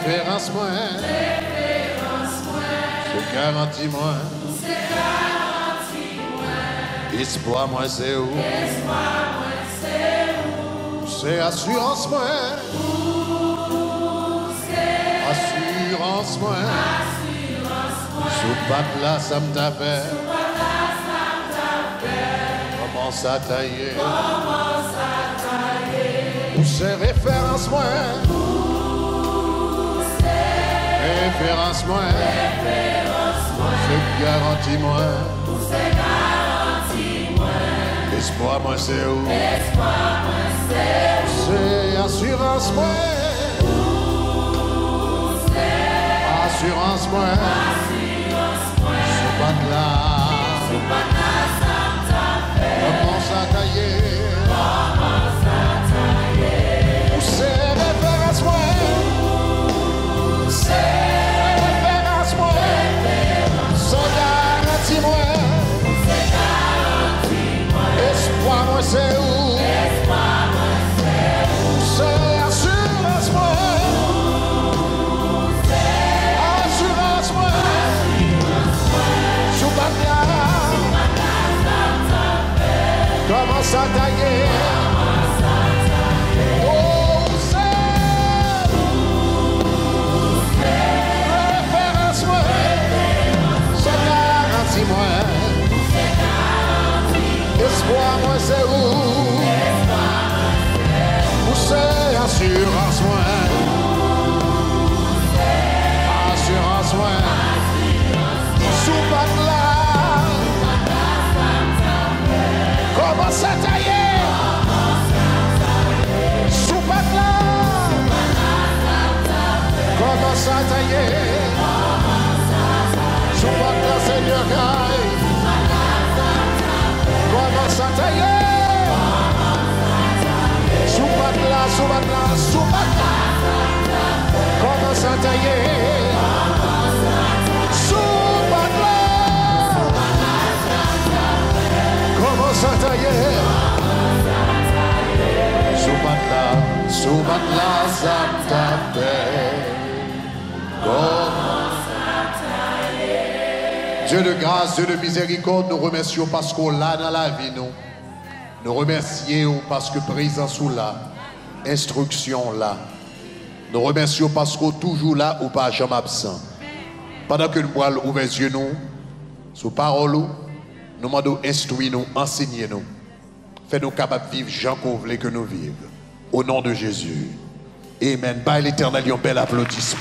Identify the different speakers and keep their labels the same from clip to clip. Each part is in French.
Speaker 1: référence moi, c'est garantie moi, espoir moi c'est où, c'est assurance moi, assurance moi, sous patte là ça me tape, commence à tailler, où c'est référence moi. Référence moi, c'est garantie moi, espoir moi c'est où, c'est assurance moi, assurance moi, sous patte là, commence à tailler, où c'est référence moi. Référence moi, c'est garantie moi, espoir moi c'est où, c'est assurance moi, assurance moi, sous bac commence à tailler. Espoir moi c'est où, c'est assurance moi, assurance moi, sous patte là, commence à tailler, sous patte là, commence à tailler, sous patte là Seigneur Gaï. Commence à tailler, sous patte là, sous patte là, sous patte là, commence à tailler, sous patte là, commence à tailler, sous patte là, ça t'appelle, commence à tailler. Dieu de grâce, Dieu de miséricorde, nous remercions parce qu'on l'a dans la vie, nous remercions parce que présence ou là, instruction là. Nous remercions parce qu'on est toujours là ou pas jamais absent. Pendant que nous allons ouvrir les yeux, nous, sous parole, nous demandons instruire nous, enseigner nous. Fais-nous capables de vivre Jean qu'on voulait que nous vivions. Au nom de Jésus. Amen. By l'Éternel, un bel applaudissement.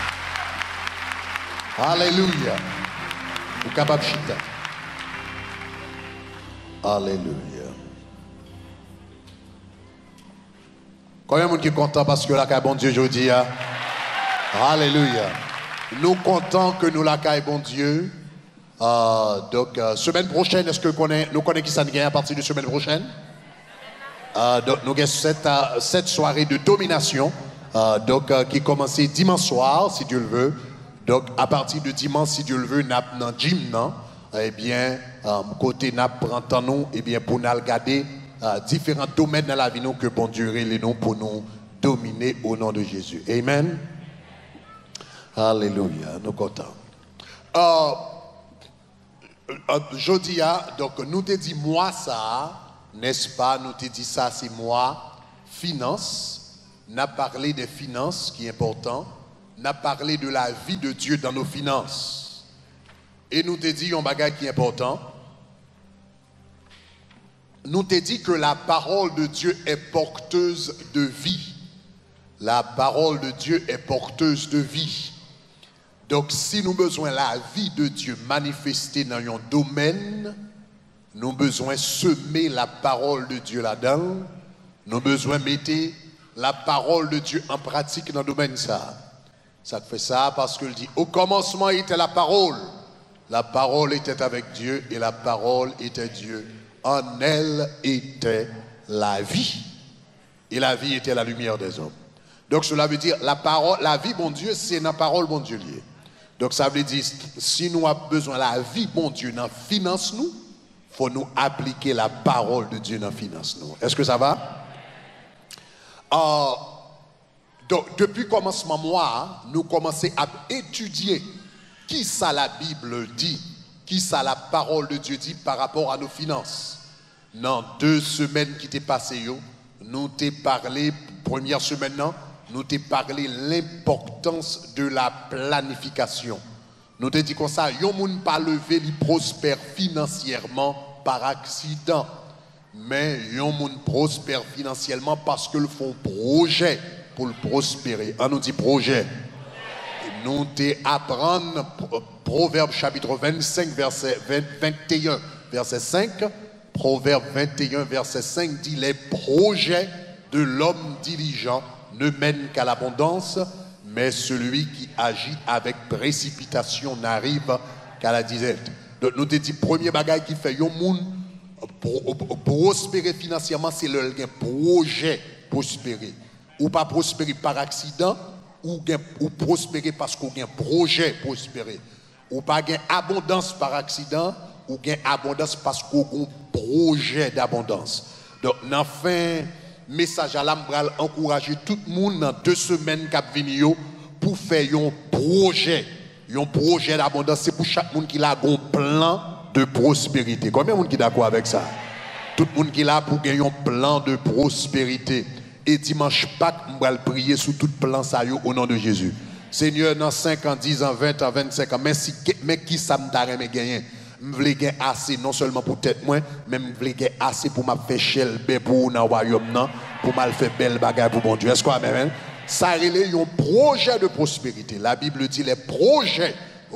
Speaker 1: Alléluia. Vous capable de chita. Alléluia. Combien de monde qui est content parce que la caille bon Dieu aujourd'hui? Alléluia. Nous comptons que nous la caille bon Dieu. Donc, semaine prochaine, est-ce que nous connaissons qui ça nous gagne à partir de semaine prochaine? Donc, nous avons cette soirée de domination qui commence dimanche soir, si Dieu le veut. Donc, à partir de dimanche, si Dieu le veut, nous avons dans gym, eh bien, côté nous prenons nous, eh bien, pour nous regarder différents domaines dans la vie nous, que bon Dieu les noms pour nous dominer au nom de Jésus. Amen. Alléluia. Nous comptons. Jeudi, donc, nous te dit moi ça, n'est-ce pas? Nous te dit ça, c'est moi, finance. Nous avons parlé des finances, qui est important. Nous avons parlé de la vie de Dieu dans nos finances. Et nous te dit un bagage qui est important. Nous te dit que la parole de Dieu est porteuse de vie. La parole de Dieu est porteuse de vie. Donc, si nous avons besoin de la vie de Dieu manifestée dans un domaine, nous avons besoin de semer la parole de Dieu là-dedans. Nous avons besoin de mettre la parole de Dieu en pratique dans le domaine ça. Ça fait ça parce qu'il dit, au commencement était la parole. La parole était avec Dieu et la parole était Dieu. En elle était la vie. Et la vie était la lumière des hommes. Donc cela veut dire, la parole, la vie, bon Dieu, c'est la parole, bon Dieu lié. Donc ça veut dire, si nous avons besoin de la vie, bon Dieu, dans finance nous, il faut nous appliquer la parole de Dieu dans finance nous. Est-ce que ça va? Donc, depuis le commencement, nous commençons à étudier qui ça la Bible dit, qui ça la parole de Dieu dit par rapport à nos finances. Dans 2 semaines qui t'est passées, nous t'ai parlé, première semaine, nous t'ai parlé l'importance de la planification. Nous t'ai dit comme ça, yon moun pas levé, il prospère financièrement par accident. Mais yon moun prospère financièrement parce qu'ils font projet pour le prospérer. On nous dit projet. Et nous t'apprendre Proverbe chapitre 25, verset 21, verset 5. Proverbe 21, verset 5 dit les projets de l'homme diligent ne mènent qu'à l'abondance, mais celui qui agit avec précipitation n'arrive qu'à la disette. Donc nous te dit premier bagage qui fait yon moun prospérer financièrement, c'est le projet prospérer. Ou pas prospérer par accident, ou prospérer parce qu'on a un projet prospérer. Ou pas gain abondance par accident, ou gain abondance parce qu'on a un projet d'abondance. Donc, dans fin message à l'ambral, encourager tout le monde dans 2 semaines qui viennent pour faire un projet d'abondance. C'est pour chaque monde qui a un plan de prospérité. Combien de monde qui est d'accord avec ça? Tout le monde qui est là pour gagner un plan de prospérité. Et dimanche Pâques, on va prier sous tout plan ça au nom de Jésus. Seigneur, dans 5 ans, 10 ans, 20 ans, 25 ans, mais qui ça me donne me gagner? Je veux gagner assez, non seulement pour tête moi, mais je veux gagner assez pour me faire chel pour dans le royaume, pour me faire belle bagarre pour bon Dieu. Est-ce qu'on même? Ça relève un projet de prospérité. La Bible dit les projets,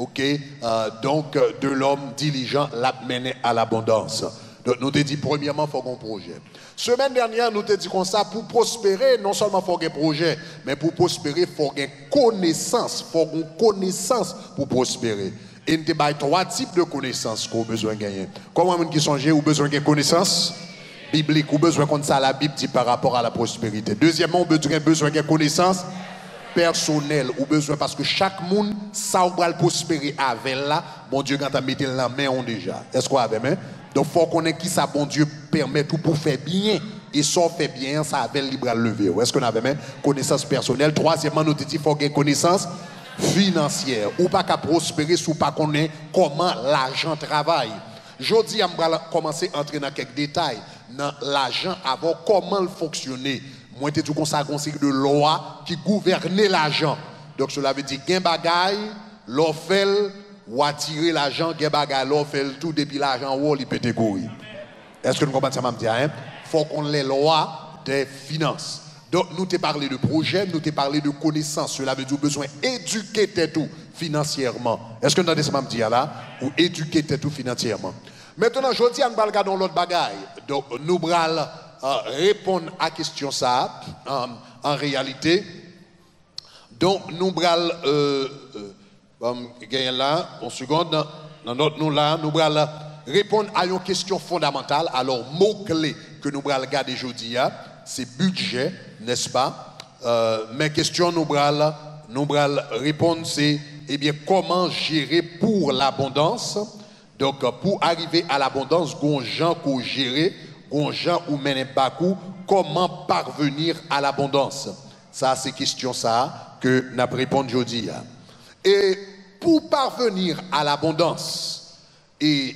Speaker 1: donc de l'homme diligent l'a mené à l'abondance. Donc nous te dit premièrement, il faut un projet. Semaine dernière, nous te dit comme ça, pour prospérer, non seulement il faut un projet, mais pour prospérer, il faut une connaissance. Il faut une connaissance pour prospérer. Et nous te dit 3 types de connaissances qu'on a besoin de gagner. Comment vous qui songez, ou besoin de connaissances bibliques, ou besoin comme ça la Bible dit par rapport à la prospérité. Deuxièmement, on a besoin de connaissances personnelles, ou besoin parce que chaque monde, ça va prospérer avec là, bon Dieu, quand tu as mis la main, on déjà. Est-ce qu'on a la main? Donc, il faut connaître qui ça, bon Dieu, permet tout pour faire bien. Et ça fait bien, ça avait le libre à lever. Est-ce qu'on avait même connaissance personnelle? Troisièmement, nous dit qu'il faut une connaissance financière. Ou pas qu'à prospérer si ou pas connaître comment l'argent travaille. Aujourd'hui, on va commencer à entrer dans quelques détails. Dans l'argent, avant comment le fonctionner. Moi, je tout comme ça, une série de lois qui gouvernent l'argent. Donc, cela veut dire qu'il y a un bagage, l'offre, ou attirer l'argent, il y a un bagage, l'offre, tout depuis l'argent, il peut te courir. Est-ce que nous comprenons ça, il faut qu'on ait les lois des finances. Donc, nous t'ai parlé de projet, nous t'ai parlé de connaissances. Cela veut dire besoin d'éduquer tout financièrement. Est-ce que nous avons ça, là? Ou éduquer tout financièrement. Maintenant, je dis, on va regarder l'autre bagaille. Donc, nous allons répondre à la question ça, en réalité. Donc, nous allons gagner là, en seconde, dans notre nous là, nous allons répondre à une question fondamentale. Alors, mot-clé que nous allons regarder aujourd'hui, c'est budget, n'est-ce pas? Mais question nous allons répondre, c'est comment gérer pour l'abondance. Donc, pour arriver à l'abondance, gon gens qu'on gérer, gon gens ou mener beaucoup, comment parvenir à l'abondance? Ça, c'est question ça que nous allons répondre aujourd'hui. Et pour parvenir à l'abondance, et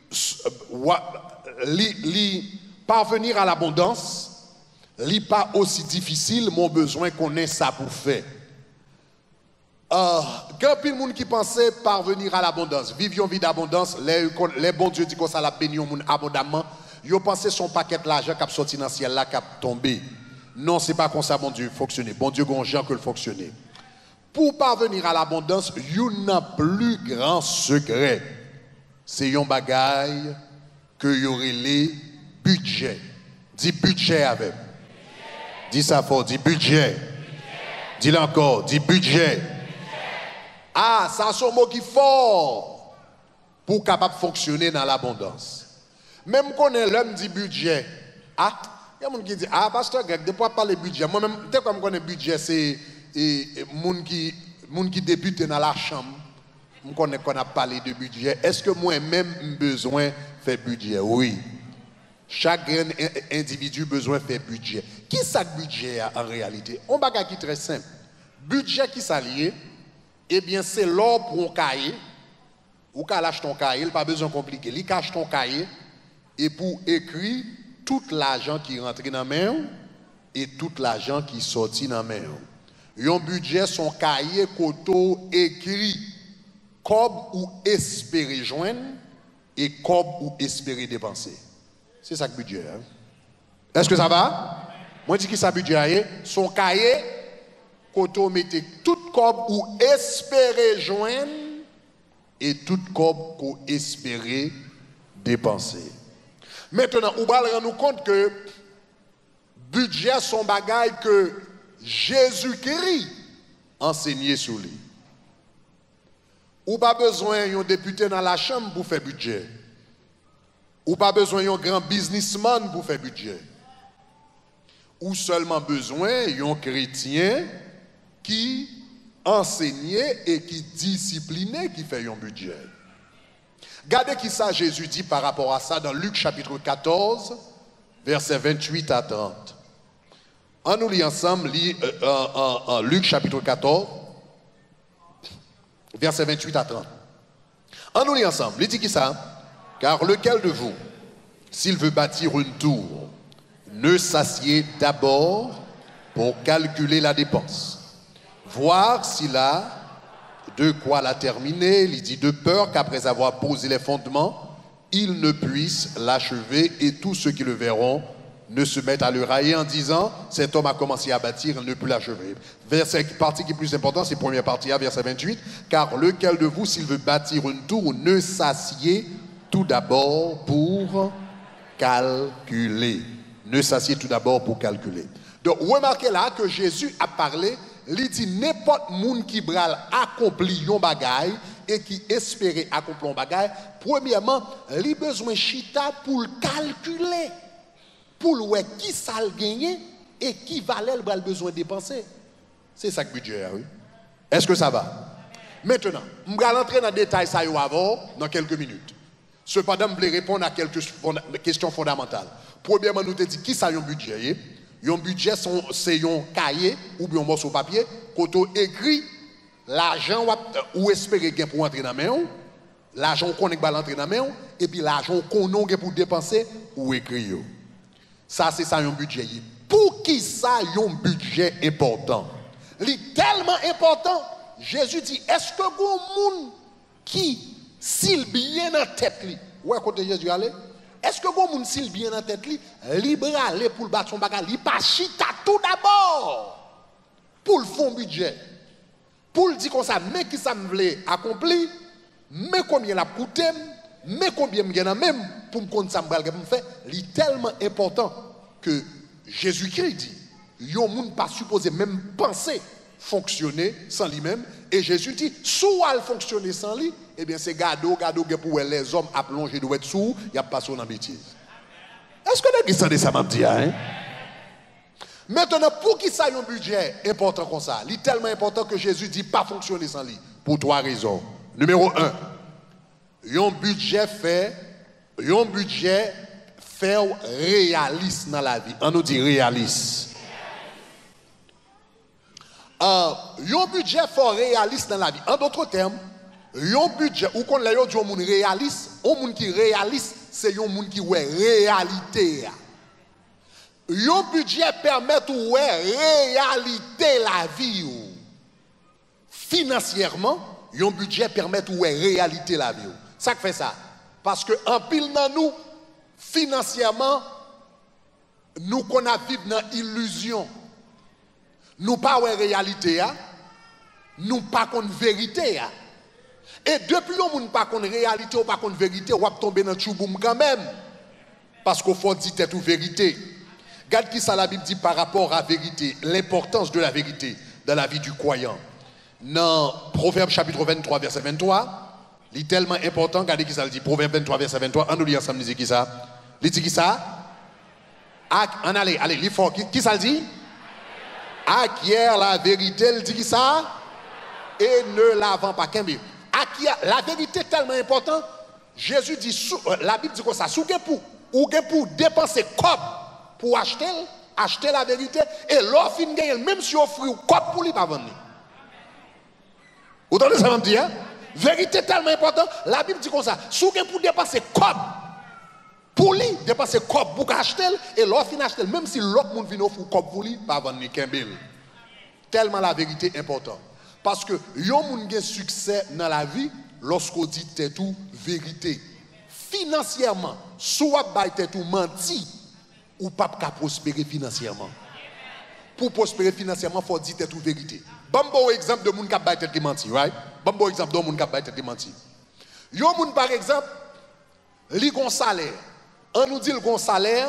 Speaker 1: parvenir à l'abondance, n'est pas aussi difficile, mon besoin qu'on ait ça pour faire. Quand il y a des gens qui pensaient parvenir à l'abondance, vivre une vie d'abondance, les bons dieux disent que ça la béni au monde abondamment, ils pensaient son paquet d'argent qui a sorti dans le ciel là, qui a tombé. Non, ce n'est pas comme ça, bon Dieu, fonctionner. Bon Dieu, bon gens que le fonctionner. Pour parvenir à l'abondance, il y a un plus grand secret. C'est un bagaille que y aurait les budgets. Dis budget avec. Dis ça fort, dis budget. Dis-le encore, dis budget. Ah, ça c'est un mot qui est fort pour capable fonctionner dans l'abondance. Même quand on est l'homme dit budget, ah, il y a des gens qui disent, ah, pasteur Greg, de quoi parler budget? Moi-même, dès que je connais budget, c'est moun qui débute dans la chambre. Je connais qu'on a parlé de budget. Est-ce que moi-même j'ai besoin de faire budget? Oui. Chaque individu besoin de faire budget. Qui ça budget en réalité? On bagage qui très simple. Budget qui s'allie, eh bien c'est l'or pour un cahier. Ou qu'à lâcher ton cahier, pas besoin de compliquer. Il cache ton cahier et pour écrire tout l'argent qui rentre dans la main et tout l'argent qui sortit dans la main. Un budget son cahier koto écrit comme ou espérer joindre et comme ou espérer dépenser. C'est ça que budget. Hein? Est-ce que ça va? Moi je dis que ça budget son cahier koto mettez tout comme ou espérer joindre et tout comme ou espérer dépenser. Maintenant, on va rendre compte que budget son bagaille que Jésus-Christ enseignait sur lui. Ou pas besoin d'un député dans la chambre pour faire budget. Ou pas besoin d'un grand businessman pour faire budget. Ou seulement besoin d'un chrétien qui enseignait et qui disciplinait qui fait un budget. Regardez qui ça Jésus dit par rapport à ça dans Luc chapitre 14, versets 28 à 30. On nous lit ensemble en Luc chapitre 14, versets 28 à 30. On nous lit ensemble. Il dit qui ça? Car lequel de vous, s'il veut bâtir une tour, ne s'assied d'abord pour calculer la dépense, voir s'il a de quoi la terminer. Il dit de peur qu'après avoir posé les fondements, il ne puisse l'achever et tous ceux qui le verront ne se mettent à le railler en disant cet homme a commencé à bâtir, il ne peut l'achever. Verset partie qui est plus important, c'est première partie, verset 28. Car lequel de vous, s'il veut bâtir une tour, ne s'assied tout d'abord pour calculer. Ne s'assied tout d'abord pour calculer. Donc remarquez là que Jésus a parlé. Il dit n'importe monde qui bral accompli un bagaille et qui espérait accomplir un bagaille, premièrement, il a besoin chita pour le calculer, pour le qui ça le gagner et qui valait le besoin de dépenser. C'est ça que budget, oui. Est-ce que ça va? Maintenant, je vais rentrer dans le détail ça avant dans quelques minutes. Cependant, je vais répondre à quelques questions fondamentales. Premièrement, nous te dit qui ça un budget? Un budget, c'est un cahier ou bien un morceau de papier, quand on écrit l'argent ou espérer gain pour entrer dans la main, l'argent qu'on est entrer dans la main, et puis l'argent qu'on a pour dépenser ou écrire. Ça, c'est ça un budget. Pour qui ça un budget important? Il est tellement important, Jésus dit, est-ce que vous monde qui, s'il bien dans la tête, où est côté Jésus allait? Est-ce que vous monde s'il bien dans la tête, libre aller pour le battre son bagage, il pas chita tout d'abord pour le fond budget. Pour le dire comme ça, mais qui ça me voulait accomplir, mais combien la coûté, mais combien me gagne même pour me compter ça me faire, c'est tellement important que Jésus-Christ dit, yon monde pas supposé même penser fonctionner sans lui-même et Jésus dit soit fonctionner sans lui, eh bien c'est gado pour les hommes à plonger doit être sous, il y a pas son en bêtise. Est-ce que vous avez ça m'a dit hein? Maintenant, pour qui ça a un budget important comme ça? Il est tellement important que Jésus dit pas fonctionner sans lui. Pour 3 raisons. Numéro 1, un budget fait réaliste dans la vie. On nous dit réaliste. Un budget fait réaliste dans la vie. En d'autres termes, un budget, ou qu'on l'a dit un monde réaliste, un monde qui réaliste, c'est un monde qui ouais réalité. Un budget permet de réalité la vie. Financièrement, un budget permet de réalité la vie. Ça fait ça. Parce que en pile dans nous, financièrement, nous qu'on a vivre dans illusion. Nous pas de réalité, nous pas de vérité. Et depuis qu'on n'a pas de réalité ou pas de vérité, on va tomber dans le chouboum quand même. Parce qu'il faut dire toute vérité. Regarde qui ça la Bible dit par rapport à la vérité, l'importance de la vérité dans la vie du croyant. Dans Proverbe chapitre 23, verset 23, il est tellement important, regardez qui ça le dit, Proverbe 23, verset 23, on nous lit ensemble, il dit qui ça? Il dit qui ça? Allez, il faut, qui ça le dit? Acquiert la vérité, il dit qui ça? Et ne la vend pas. La vérité est tellement importante, Jésus dit, la Bible dit quoi ça? Souke pour ou pour dépenser cop pour acheter la vérité, et l'offre gagne, même si offre ou cop pour lui pas vendre. Vous entendez ça, me dire? Vérité tellement important, la Bible dit comme ça, si vous pour dépenser cop, pour lui, dépenser cop pour acheter, et l'offre acheter, même si l'autre monde vient offrir cop pour lui, pas vendre ni Kembel. Tellement la vérité est importante. Parce que yon moun gen succès dans la vie lorsqu'on dit t'es tout vérité. Financièrement, soit bay t'es tout menti ou pas qu'à prospérer financièrement. Pour prospérer financièrement, il faut dire t'es tout vérité. Bon exemple de moun qui bay t'es qui menti, right? Bon exemple de moun qui bay t'es qui menti. Yon moun par exemple, li gon salaire. On nous dit le gon salaire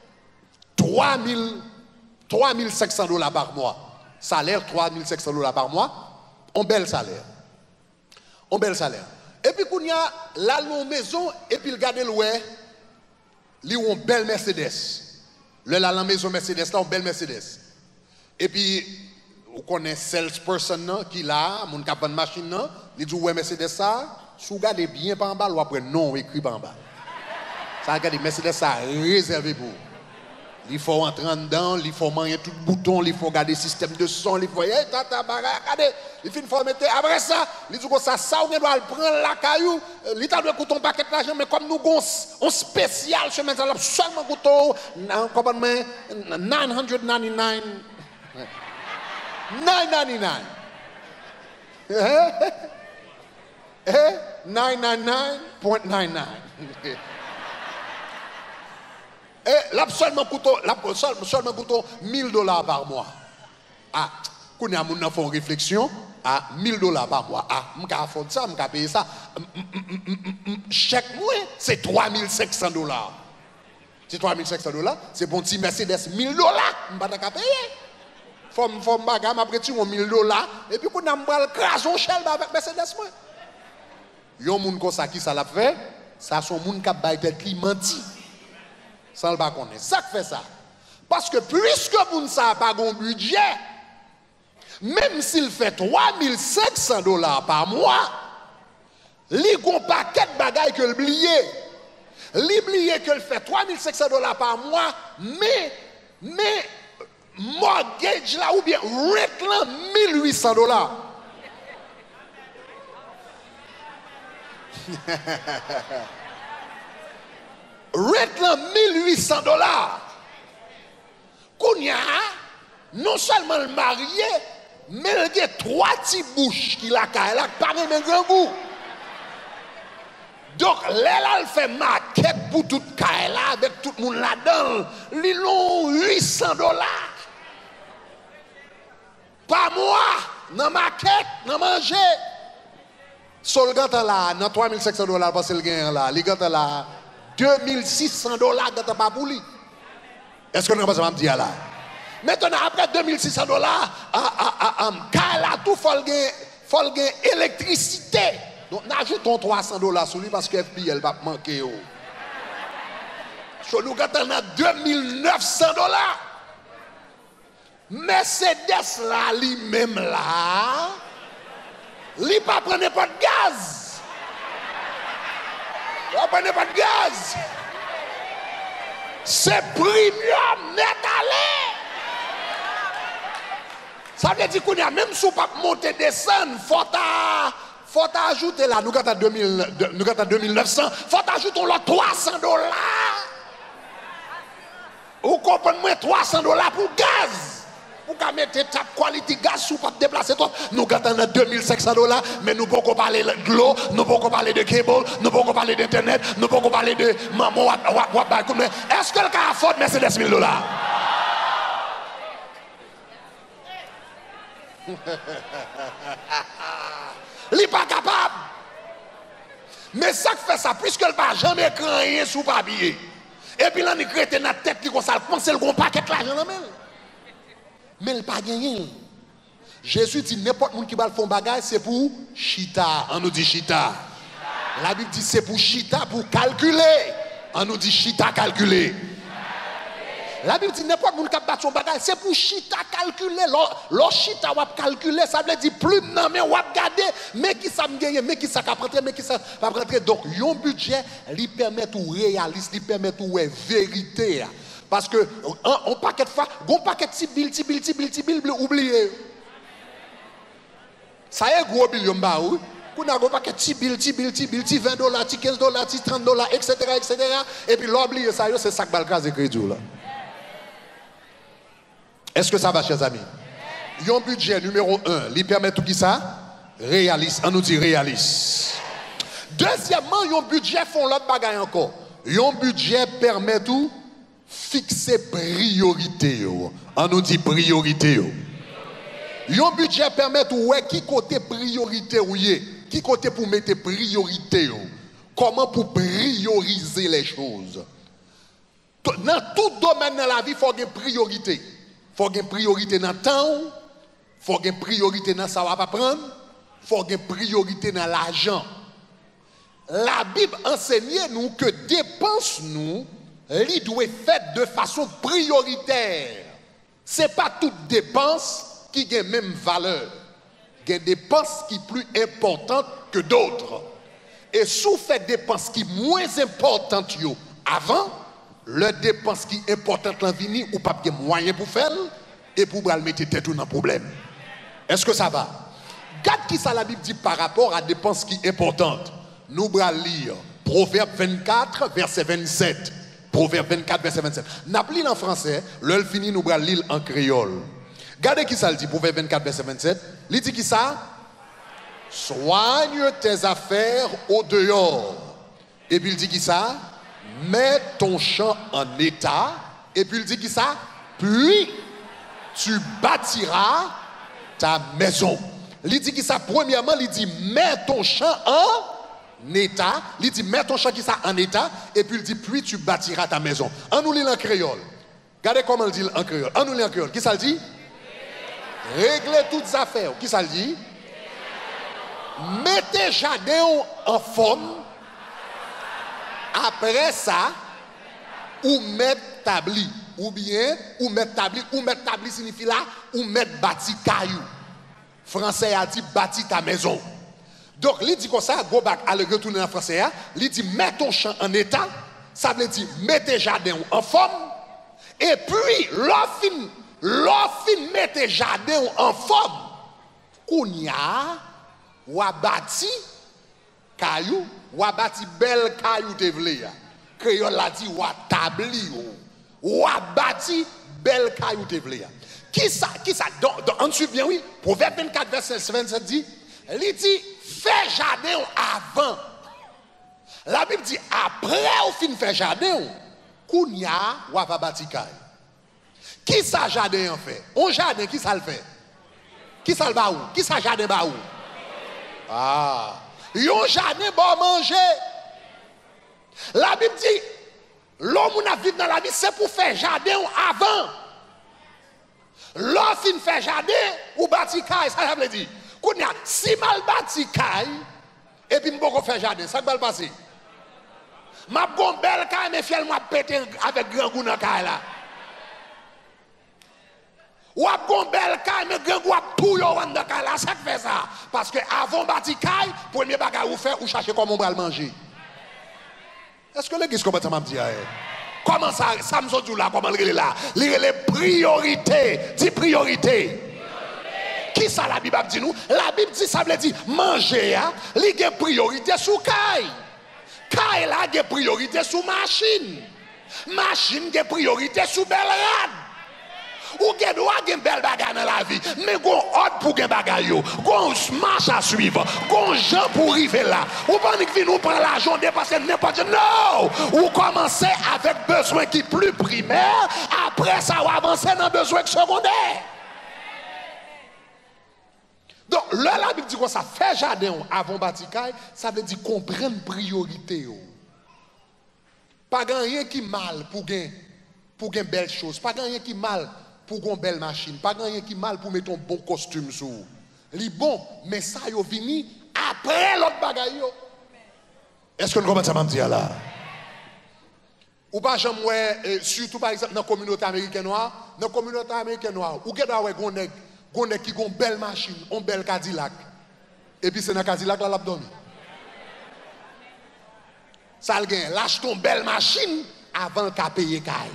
Speaker 1: 3.500 $ par mois. Salaire 3.500 $ par mois. Un bel salaire. Un bel salaire. Et puis, quand il y a la maison, et puis il garde le ouais, il a une belle Mercedes. La maison Mercedes, là, une belle Mercedes. Et puis, vous connaissez salesperson qui là, mon cap de machine, il dit ouais, Mercedes, ça, si vous regardez bien par en bas, ou après non écrit par en bas. Ça, regardez, Mercedes, ça réservé pour. Il faut entrer dedans, il faut manger tout le bouton, il faut garder le système de son, il faut regardez, il faut mettre après ça, il dit que ça on doit prendre la caillou, il doit coûter un paquet d'argent, mais comme nous avons un spécial chemin, ça seulement coûter 999. 999.99. Et là seulement coûte $1,000 par mois. Ah, quand on a fait une réflexion, à $1,000 par mois. Ah, je peux faire ça, je peux payer ça. Chaque mois, c'est $3.500. C'est $3.500, c'est bon petit Mercedes $1,000, je ne peux pas payer. Faut me après tu $1,000 et puis quand on a crason shell avec Mercedes moi. Yon moun comme ça qui ça l'a fait, ça son moun qui bail tête li menti. Sans le pas connaître. Ça fait ça. Parce que puisque moun ça pas bon budget, même s'il fait $3.500 par mois, li gon paquet de bagaille que le blier. Li blier que le fait $3.500 par mois, mais mortgage là ou bien rent là $1,800. Rent là $1,800. Kounya, non seulement le marié, mais il y a 3 petits bouches qui la caille là, pas même un grand goût. Donc, là, elle fait maquette pour tout caille là, avec tout le monde là-dedans. Ils ont $800. Par mois, dans maquette, dans manger. Sur le gâteau là, dans $3.500, parce que le gain là, les gâteaux là, $2.600 gâteau pas pour lui. Est-ce que nous avons dit là? Maintenant, après $2.600, là, tout faut gagner électricité. Donc, n'ajoutons $300 sur lui parce que FPL va manquer. Sur nous, quand on a $2.900. Mercedes là, lui-même là, lui pas prendre pas de gaz. Il prend pas de gaz. C'est premium net allé. Ça veut dire qu'on a même si on pas monter descendre, faut ajouter là, nous avons $2.900, faut ajouter là $300. Vous comprenez moi $300 pour gaz. Pour mettre ta qualité gaz sous pas déplacer toi. Nous avons $2.500, mais nous ne pouvons pas parler de l'eau, nous ne pouvons pas parler de câble, nous ne pouvons pas parler d'internet, nous ne pouvons pas parler de maman. Est-ce que le cas a fort Mercedes $1,000? Il n'est pas capable. Mais ça fait ça, puisque il n'a jamais rien sous papier. Et puis là, il crée dans la tête qui commence à penser le gros paquet l'argent dans la main. Mais il n'a pas gagné. Jésus dit n'importe qui qui va faire un bagage, c'est pour chita. On nous dit chita. La Bible dit c'est pour chita, pour calculer. On nous dit chita calculer. La Bible dit n'importe qui qui bat son bagage, c'est pour chita calculer. L'or chita ou calculer, ça veut dire plus non mais ou garder, mais qui ça me gagne, mais qui ça va rentrer, mais qui ça va rentrer. Donc, un budget lui permet tout réaliste, lui permet tout vérité. Parce que on paquet de fois, on paquet de bill, oublié. Ça y est gros bill yon ba ou. Qu'on a un paquet de bill, $20, $15, $30, etc. Et puis l'oublié ça c'est ça que balcase crédit là. Est-ce que ça va, chers amis? Un budget numéro 1, lui permet tout qui ça? Réaliste. On nous dit réaliste. Deuxièmement, un budget font l'autre bagaille encore. Un budget permet tout fixer priorité. On nous dit priorité. Un budget permet tout ouais qui côté priorité ou qui côté pour mettre priorité. Comment pour prioriser les choses. Dans tout domaine de la vie, il faut une priorité. Il faut une priorité dans le temps, il faut une priorité dans ça va pas prendre, il faut une priorité dans l'argent. La Bible enseigne nous que dépenses nous, elle doit être faite de façon prioritaire. Ce n'est pas toute dépense qui a la même valeur. Il y a des dépenses qui sont plus importantes que d'autres. Et si vous faites des dépenses qui sont moins importantes avant, le dépense qui est importante dans vie, ou pas de moyen pour faire, et pour mettre tête dans le problème. Est-ce que ça va? Regarde qui ça la Bible dit par rapport à des dépenses qui sont importantes. Nous allons lire Proverbe 24, verset 27. Proverbe 24, verset 27. Nous allons lire en français, le fini, nous allons lire en créole. Regardez qui ça le dit, Proverbe 24, verset 27. Il dit qui ça? Soigne tes affaires au dehors. Et puis il dit qui ça? Mets ton champ en état. Et puis il dit qui ça? Puis tu bâtiras ta maison. Il dit qui ça? Premièrement, il dit mets ton champ en état. Il dit mets ton champ qui ça en état. Et puis il dit puis tu bâtiras ta maison. On nous lit en créole. Regardez comment il dit en créole. On nous lit en créole. Qui ça le dit? Réglez toutes les affaires. Qui ça le dit? Mettez jardin en forme. Après ça, ou mettre tabli. Ou bien, ou mettre tabli signifie là, ou mettre bâti caillou. Français a dit bâti ta maison. Donc, il dit comme ça, go back, allez retourner en français, il dit mets ton champ en état, ça veut dire mettez jardin en forme, et puis, l'offin mettez jardin en forme, kounya, ou a bâti caillou, ou a bâti bel caillou te vle ya. Créole a dit ou a tabli ou a bâti bel caillou te vle ya. Qui ça? On suit bien, oui. Proverbe 24, verset 27 dit, il dit, fais jardin avant. La Bible dit, après au fin fait jardin, kounya ou a bâti caillou. Qui ça jardin en fait? Un jardin, qui ça le fait? Qui ça le ba ou? Qui ça jardin ba ou? Ah, yon jardin bon manger. La Bible dit, l'homme qui vit dans la vie, c'est pour faire jardin avant. L'homme qui fait jardin ou bâti caille, ça veut dire. Si mal bâti caille, et puis je faire jardin, ça va passer. Ma bonne belle caille, mais fiel m'a pété avec grand goût dans caille là. Ou a bon bel caille mais grand goût tout yo dans caille là, ça fait ça parce que avant bâti caille, premier bagage ou faire ou chercher comment on va le manger. Est-ce que l'église comment ça m'a dit? Comment ça me dit là, comment le là? Les priorités, dis priorité. Qui ça la Bible dit nous? La Bible dit ça veut dire manger, il y a priorité sous caille. Caille là, il y a priorité sous machine. Machine, il y a priorité sous belle rade. Ou gen doit gen bel bagay dans la vie, mais gon ordre pour gen bagay yo, gon marche à suivre, gon gens pour arriver là. Ou pas ni nous prendre l'argent dépasser n'importe non. Ou commencer avec besoin qui plus primaire, après ça va avancer dans besoin secondaire. Donc là la Bible dit quoi ça fait jardin avant bâti caille, ça veut dire comprendre priorité yo. Pas rien qui mal pour gen belle chose, pas rien qui mal pour une belle machine, pas rien qui mal pour mettre un bon costume sur. Li bon, mais ça yo vini après l'autre bagaille yo. Est-ce que nous commençons à me dire là? Ou pas jamais, surtout par exemple dans la communauté américaine noire, dans la communauté américaine noire, ou qu'il y a des qui ont une belle machine, une belle Cadillac. Et puis c'est dans Cadillac là l'abdomen. Ça le gagne, lâche ton belle machine avant qu'à payer caille.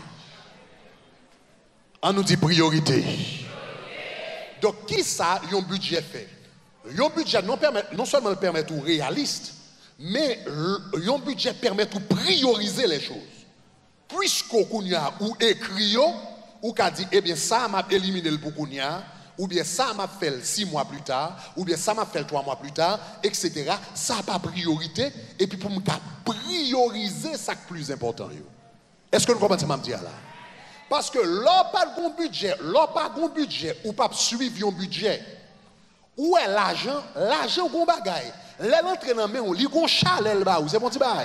Speaker 1: On nous dit priorité. Donc qui ça, un budget fait? Un budget non seulement permet tout réaliste, mais un budget permet de prioriser les choses. Puisqu'on a ou écrit, ou qu'a dit, eh bien ça m'a éliminé le Boukounia, ou bien ça m'a fait 6 mois plus tard, ou bien ça m'a fait 3 mois plus tard, etc. Ça n'a pas priorité, et puis pour me prioriser, ça qui est plus important. Est-ce que nous comprenez ce que je dis là? Parce que l'on pas de budget, ou pas suivre un budget, où est l'argent ou un bagage. L'entrée dans main, il y a un chalet là-bas, c'est mon petit bagage.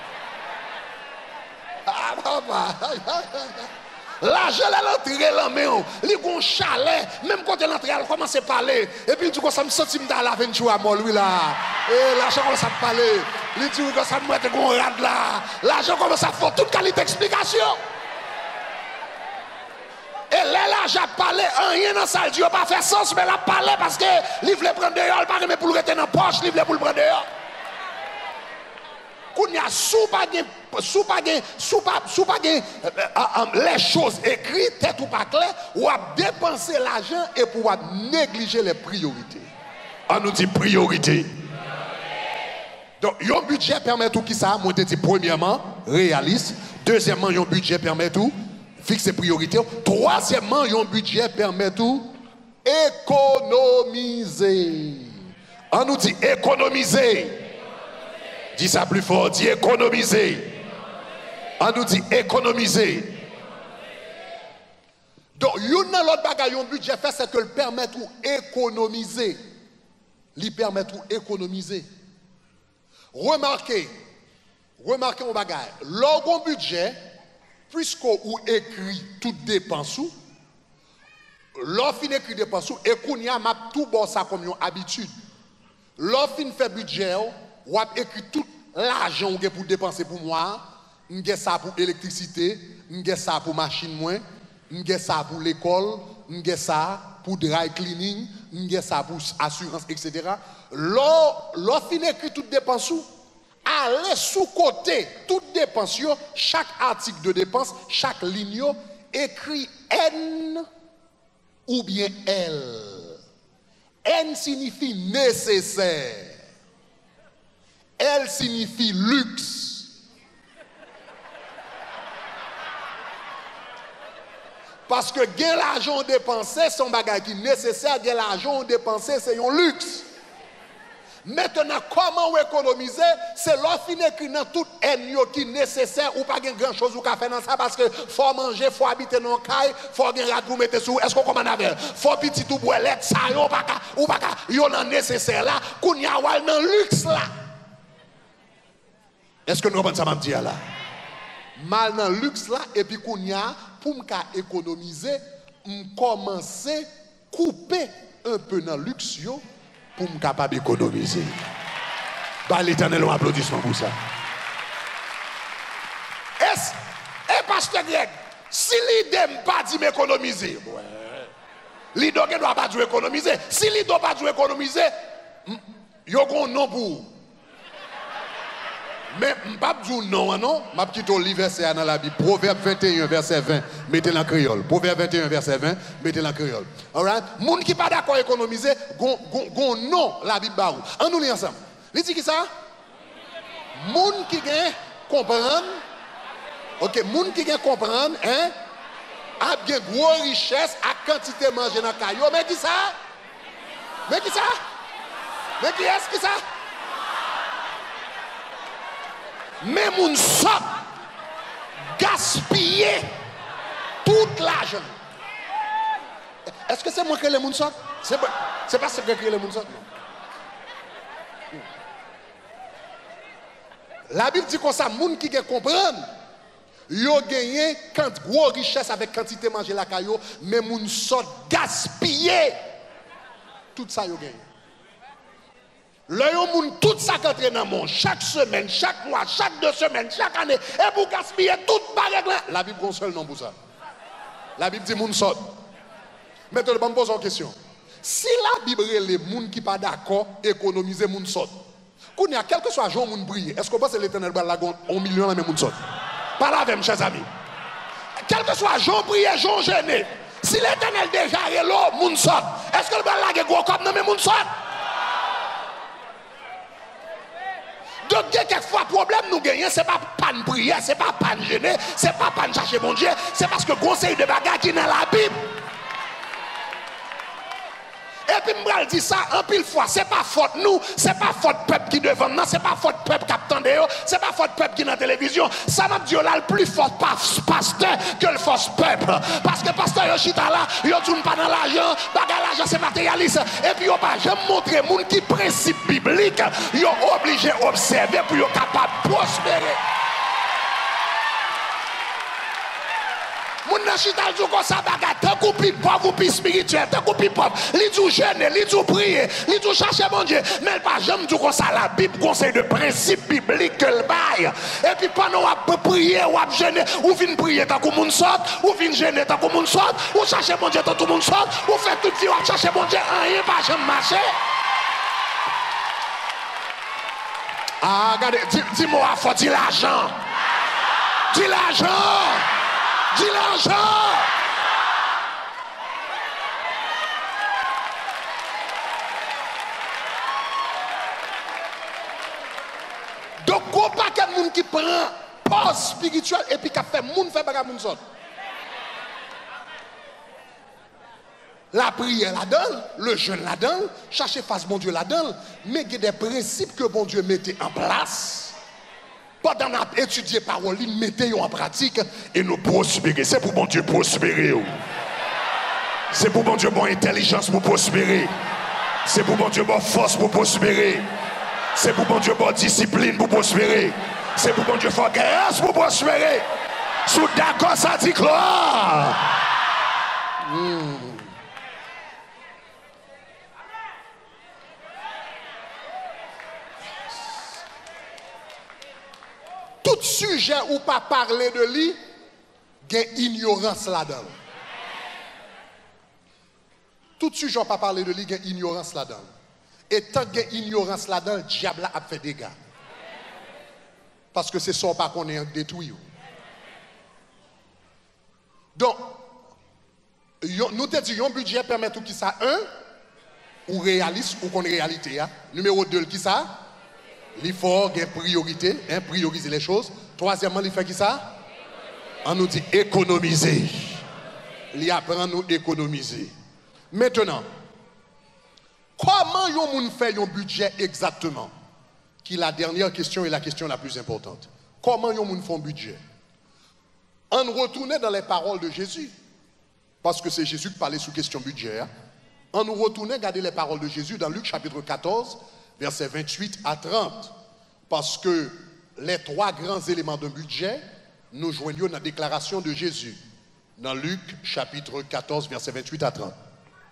Speaker 1: Ah, papa. L'argent, l'entrée dans main, il y a un chalet, même quand l'entrée, elle commence à parler, et puis du coup, ça me sentit dans la venture à moi, lui là. Et l'argent commence à parler, il dit que ça me met un rad là. L'argent commence à faire toute qualité d'explication. Et là, j'ai parlé, rien dans ça, Dieu n'a pas fait sens, mais il a parlé parce que il voulait prendre dehors, il pas mais pour le rester dans la poche, il voulait pour le prendre dehors. Quand il y a les choses écrites, tête ou pas clair, ou à dépenser l'argent et pour négliger les priorités. On nous dit priorité. Donc, un budget permet tout qui ça, moi, je dis premièrement, réaliste. Deuxièmement, un budget permet tout. Fixer priorité. Troisièmement, un budget permet tout économiser. On nous dit économiser. Dis ça plus fort, dis économiser. On nous dit économiser. Donc, l'autre bagage, un budget fait, c'est que le permet tout économiser. Il permet tout économiser. Remarquez mon bagage. L'autre budget, puisqu'on écrit toute dépense, l'offre écrit dépense, et qu'on y a tout bon ça comme une habitude. L'offre fait budget, ou écrit tout l'argent pour dépenser pour moi, m'gè ça pour électricité, m'gè ça pour machine moins, m'gè ça pour l'école, m'gè ça pour dry cleaning, m'gè ça pour assurance, etc. L'offre écrit toute dépense. Allez sous côté, toute dépense, chaque article de dépense, chaque ligne, écrit N ou bien L. N signifie nécessaire. L signifie luxe. Parce que gain l'argent dépensé, c'est un bagage qui est nécessaire, gain l'argent dépensé, c'est un luxe. Maintenant, comment économiser? C'est l'offre écrit dans tout N qui est nécessaire ou pas grand chose ou faire dans ça parce que faut manger, faut habiter dans le caille, faut gagner la mettre sous. Est-ce qu'on commande avec? Faut petit tout boilette, ça ou pas yon nan nécessaire là, qu'on y a wal dans luxe là. Est-ce que nous comprenons ça m'a dit là? Mal dans luxe là et puis qu'on y a pour m'ka économiser, commencer couper un peu dans luxe yo. Pour me capable d'économiser. Bah, l'Éternel, un applaudissement pour ça. Et pasteur Greg, si l'idée n'a pas dit m'économiser, l'idée ne doit pas dire économiser. Si l'idée ne doit pas dire économiser, il y a un nom pour. Mais je ne peux pas dire non, non. Je vais quitter le verset dans la Bible. Proverbe 21, verset 20, mettez la créole. Proverbe 21, verset 20, mettez la créole. Alright? Moun qui pas d'accord économiser, gon non la Bible barou. On nous lit ensemble. Il dit qui ça? Moun qui gagne comprendre. OK, moun qui gagne comprendre, hein? A bien gros richesse à quantité manger dans caillou. Mais qui ça? Mais qui ça? Mais qui est-ce qui ça? Mais moun sot gaspiller tout l'argent. Est-ce que c'est moi qui ai les moun sot? C'est pas ce que crée les moun sot. La Bible dit comme ça, moun qui comprendre, yo gagné quand gros richesse avec quantité manger la caillou, mais moun sot gaspiller tout ça yo gagné. Là, yon moun tout ça qui entre dans le monde, chaque semaine, chaque mois, chaque 2 semaines, chaque année, et pour gaspiller tout baguette là. La Bible console non pour ça. La Bible dit moun sort. Maintenant, je me pose une question. Si la Bible est les moun qui pas d'accord, économiser moun sort. Quand il y a quel que soit jour moun briller, est-ce qu'on pense que l'Éternel va la gonne 1 million dans moun sort? Pas la même, chers amis. Quel que soit jour briller, jour gêné. Si l'Éternel déjà est là, moun sort. Est-ce que le va la gros comme dans moun sort? Donc, quelquefois, problème nous gagnons, ce n'est pas panne prière, ce n'est pas panne gêner, ce n'est pas panne chercher mon Dieu, c'est parce que conseil de bagarre qui est dans la Bible. Et puis, je dis ça en pile fois, ce n'est pas faute nous, ce n'est pas faute peuple qui devant nous, ce n'est pas faute peuple qui attend, ce n'est pas faute peuple qui est dans la télévision. Ça m'a dit là, le plus fort pasteur que le faux peuple. Parce que pasteur Yoshita là, il ne tourne pas dans l'argent, bagarre l'argent c'est matérialiste. Et puis, il n'a pas jamais montré moun qui principe biblique, il est obligé d'observer pour être capable de prospérer. Mon nachita dit comme ça bagarre, tant qu'on plus pauvre ou plus spirituel, tant qu'on plus pauvre, li tout jeûner, li tout prier, li tout chercher mon Dieu, mais pas jamais dit comme ça la Bible conseille de principe biblique que le bail. Et puis pendant on prier ou on jeûner, ou vinn prier tant qu'on moun sort, ou vinn jeûner tant qu'on moun sort, ou chercher mon Dieu tant tout moun sort, ou fait toute vie ou chercher mon Dieu, rien pas jamais marcher. Ah, regardez, dis-moi, faut dire l'argent. Dis l'argent. Dis l'argent. Donc, il n'y a pas de monde qui prend pause spirituelle et puis qui fait moun fait bagarre moun sort. La prière là-dedans, le jeûne là-dedans, chercher face bon Dieu là-dedans, mais il y a des principes que bon Dieu mettait en place. Pendant qu'on a étudié parole, mettez-les en pratique et nous prospérer. C'est pour bon Dieu prospérer. C'est pour bon Dieu bonne intelligence pour prospérer. C'est pour bon Dieu bonne force pour prospérer. C'est pour bon Dieu bonne discipline pour prospérer. C'est pour bon Dieu bonne grâce pour prospérer. Sous d'accord, ça dit gloire. Tout sujet ou pas parler de lui, il y a ignorance là-dedans. Tout sujet ou pas parler de lui, il y a ignorance là-dedans. Et tant qu'il y a ignorance là-dedans, le diable a fait des dégâts. Parce que c'est ça pas qu'on est détruit. Donc, nous te disons, un budget permet tout qui ça, ou réaliste, ou qu'on réalité. Numéro 2, qui ça? Il faut une priorité, prioriser les choses. Troisièmement, il fait qui ça? On nous dit économiser. Il apprend à nous économiser. Maintenant, comment on fait un budget exactement? Qui est la dernière question et la question la plus importante. Comment on fait un budget? On retourne dans les paroles de Jésus. Parce que c'est Jésus qui parlait sous question budget. On nous retourne regarder les paroles de Jésus dans Luc chapitre 14. Versets 28 à 30. Parce que les 3 grands éléments d'un budget, nous joignons dans la déclaration de Jésus. Dans Luc, chapitre 14, versets 28 à 30.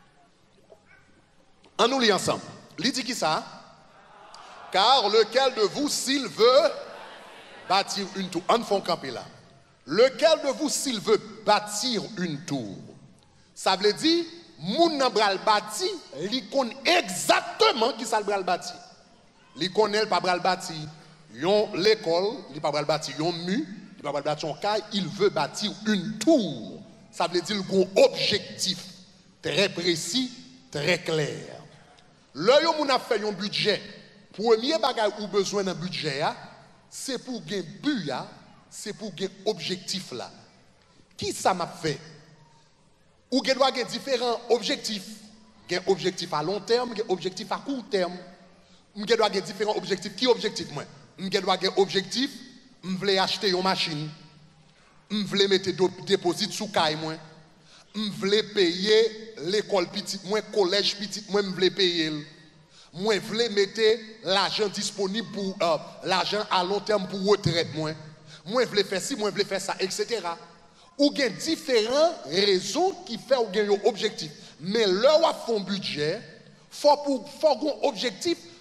Speaker 1: On nous lit ensemble. Il dit qui ça? Car lequel de vous, s'il veut bâtir une tour, on fait camper là. Lequel de vous, s'il veut bâtir une tour, ça veut dire, moun nan bral bâti, li connaît exactement qui ça le bral bâti. Li connaît pas bral bâti yon l'école, li pas bral bâti yon mu, li pas bral bâti yon caille, il veut bâtir une tour. Ça veut dire un objectif très précis, très clair. Là yon moun a fait un budget. Premier bagage ou besoin d'un budget c'est pour gagner but c'est pour gagner objectif là. Qui ça m'a fait? Ou doit avoir différents objectifs. Un objectif à long terme, un objectif à court terme. On doit avoir différents objectifs. Qui objectif moi? On doit avoir un objectif, on veut acheter une machine. On veut mettre déposit sous caille moi. On veut payer l'école petite moi, collège petit moi, on veut payer. Moi veut mettre l'argent disponible pour l'argent à long terme pour retraite moi. Moi veut faire ci, moi veut faire ça, etc. Ou il y a différentes raisons qui font ou un objectif. Mais là où on fait un budget, il faut un objectif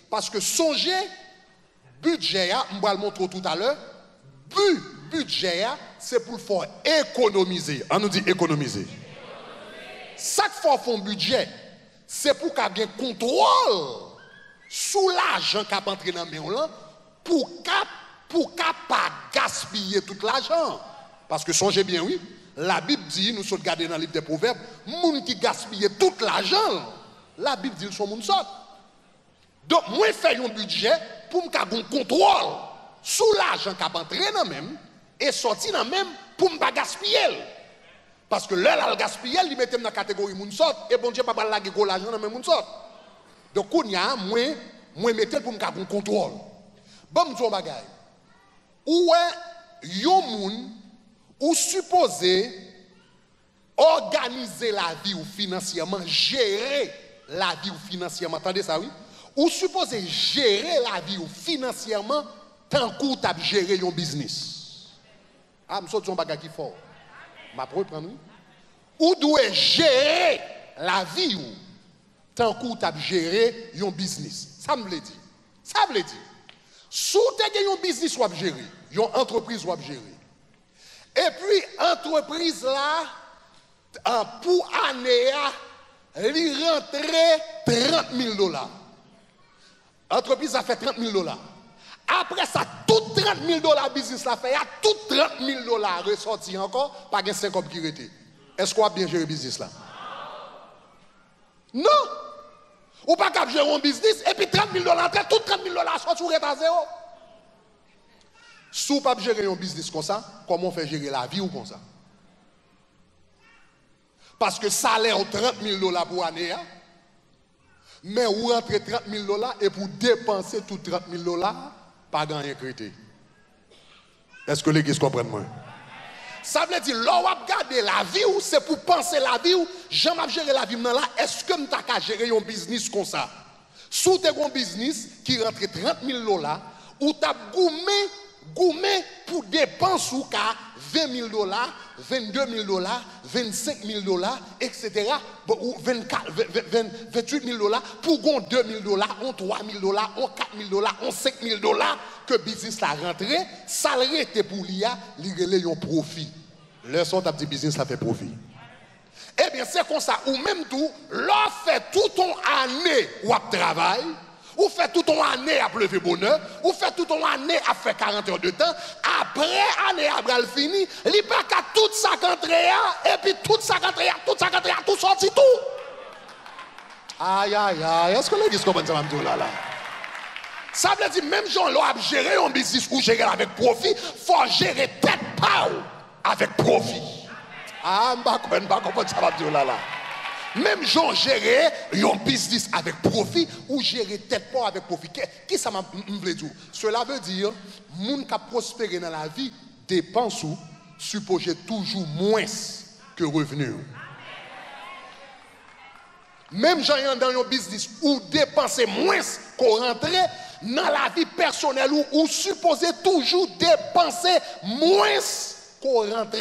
Speaker 1: parce que songez, budget, je vais le montrer tout à l'heure, budget, c'est pour faire économiser. On nous dit économiser. Chaque fois qu'on budget, c'est pour qu'il y ait un contrôle sous l'argent qui a entré dans le main pour qu'il pas gaspiller tout l'argent. Parce que songez bien, oui, la Bible dit, nous sommes regardés dans le livre des Proverbes, les gens qui gaspillent tout l'argent, la Bible dit, ils sont les gens. Donc, moi, je fais un budget pour me faire un contrôle sous l'argent qui a entré dans le même et sorti dans le même pour ne pas gaspiller. Parce que là, le gaspiller, il met dans la catégorie moun sort et bon Dieu pas la l'argent dans le même moun sort. Donc, on y a moi mettre pour me faire un contrôle. Bon, je bagay. Où est yon moun ou supposé organiser la vie ou financièrement, gérer la vie ou financièrement. Attendez ça, oui? Ou supposé gérer la vie ou financièrement tant que tu as géré ton business. Ah, je suis un bagage qui fort. Je vais reprendre. Ou doit gérer la vie ou tant que tu as géré ton business. Ça me le dit. Ça veut dire. Si tu as un business ou gérer, une entreprise ou gérer. Et puis, entreprise là, pour année, elle rentrait $30,000. Entreprise a fait $30,000. Après ça, tout $30,000 business la fait, tout $30,000 ressorti encore, pas de 5 hommes qui étaient. Est-ce qu'on a bien géré le business là? Non! Ou pas qu'à gérer un business, et puis $30,000, tout $30,000 sorti ou à zéro. Si vous ne pouvez pas gérer un business comme ça, comment on fait gérer la vie ou comme ça? Parce que salaire $30,000 pour l'année, mais vous rentrez $30,000 et pour dépenser tout $30,000, pas gagner crédit. Est-ce que l'église comprend moi? Ça veut dire, là où vous regardez la vie, c'est pour penser la vie, j'aime gérer la vie là, est-ce que vous avez gérer un business comme ça? Si vous avez un business qui rentre $30,000, ou tu as gourmet pour dépenser $20,000, $22,000, $25,000, etc. Ou $28,000 pour $2,000, $3,000, $4,000, $5,000 que business la rentré, ça était pour l'IA, il un profit. Le son de petit business ça fait profit. Eh bien c'est comme ça, ou même tout, l'on fait tout ton année ou à travail. Ou fait toute une année à pleuver bonheur, ou fait toute une année à faire 40 heures de temps, après année à bral fini, il n'y a pas qu'à tout 50 et puis tout 50 tout sorti tout. Aïe, aïe, aïe, est-ce que l'église comprend ça, là? Ça veut dire, même si on a géré un business ou gérer avec profit, il faut gérer tête pas avec profit. Ah, je ne comprends pas ça, là. Même gens gérer un business avec profit ou gérer tête pas avec profit. Qui ça m'a dit? Cela veut dire, moun qui prospérer dans la vie dépense ou supposé toujours moins que revenu. Même gens dans un business ou dépenser moins qu'on rentre dans la vie personnelle ou supposé toujours dépenser moins qu'on rentre.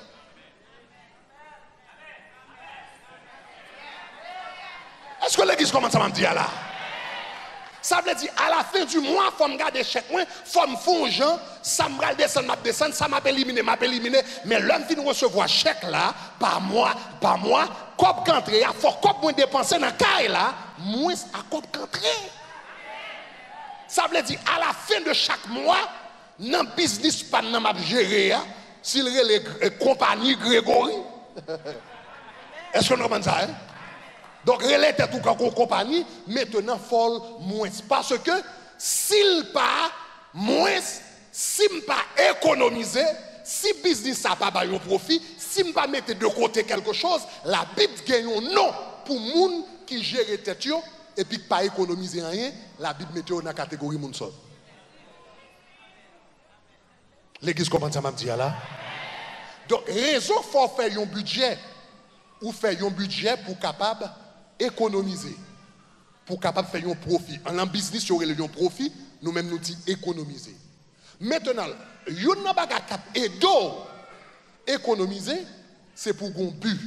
Speaker 1: Est-ce que l'église commence à me dire là? Ça veut dire, à la fin du mois, il faut me garder chèque, il faut me faire un gens, ça me descendre, ça m'a éliminé, mais l'homme vient recevoir chèque là, par mois, comme qu'entrée, il faut comme dépenser dans le caille là, moins à comme qu'entrée. Ça veut dire, à la fin de chaque mois, dans le business, pas dans ma gérer, s'il y a les compagnies Grégory. Est-ce que nous comprenons ça? Donc, relève tout comme compagnie, maintenant, folle moins. Parce que, s'il pas moins, s'il pas économiser, si business n'a pas un profit, s'il pas mettre de côté quelque chose, la Bible gagne un non pour les gens qui gèrent tête et puis pas économiser rien, la Bible met dans la catégorie moun sol. L'église comprend ça, m'a dit là. Donc, raison faut faire un budget ou faire un budget pour capable économiser, pour capable faire un profit. En business, si on a un profit, nous-mêmes nous disons économiser. Maintenant, yon n'a pas cap et économiser, c'est pour un but.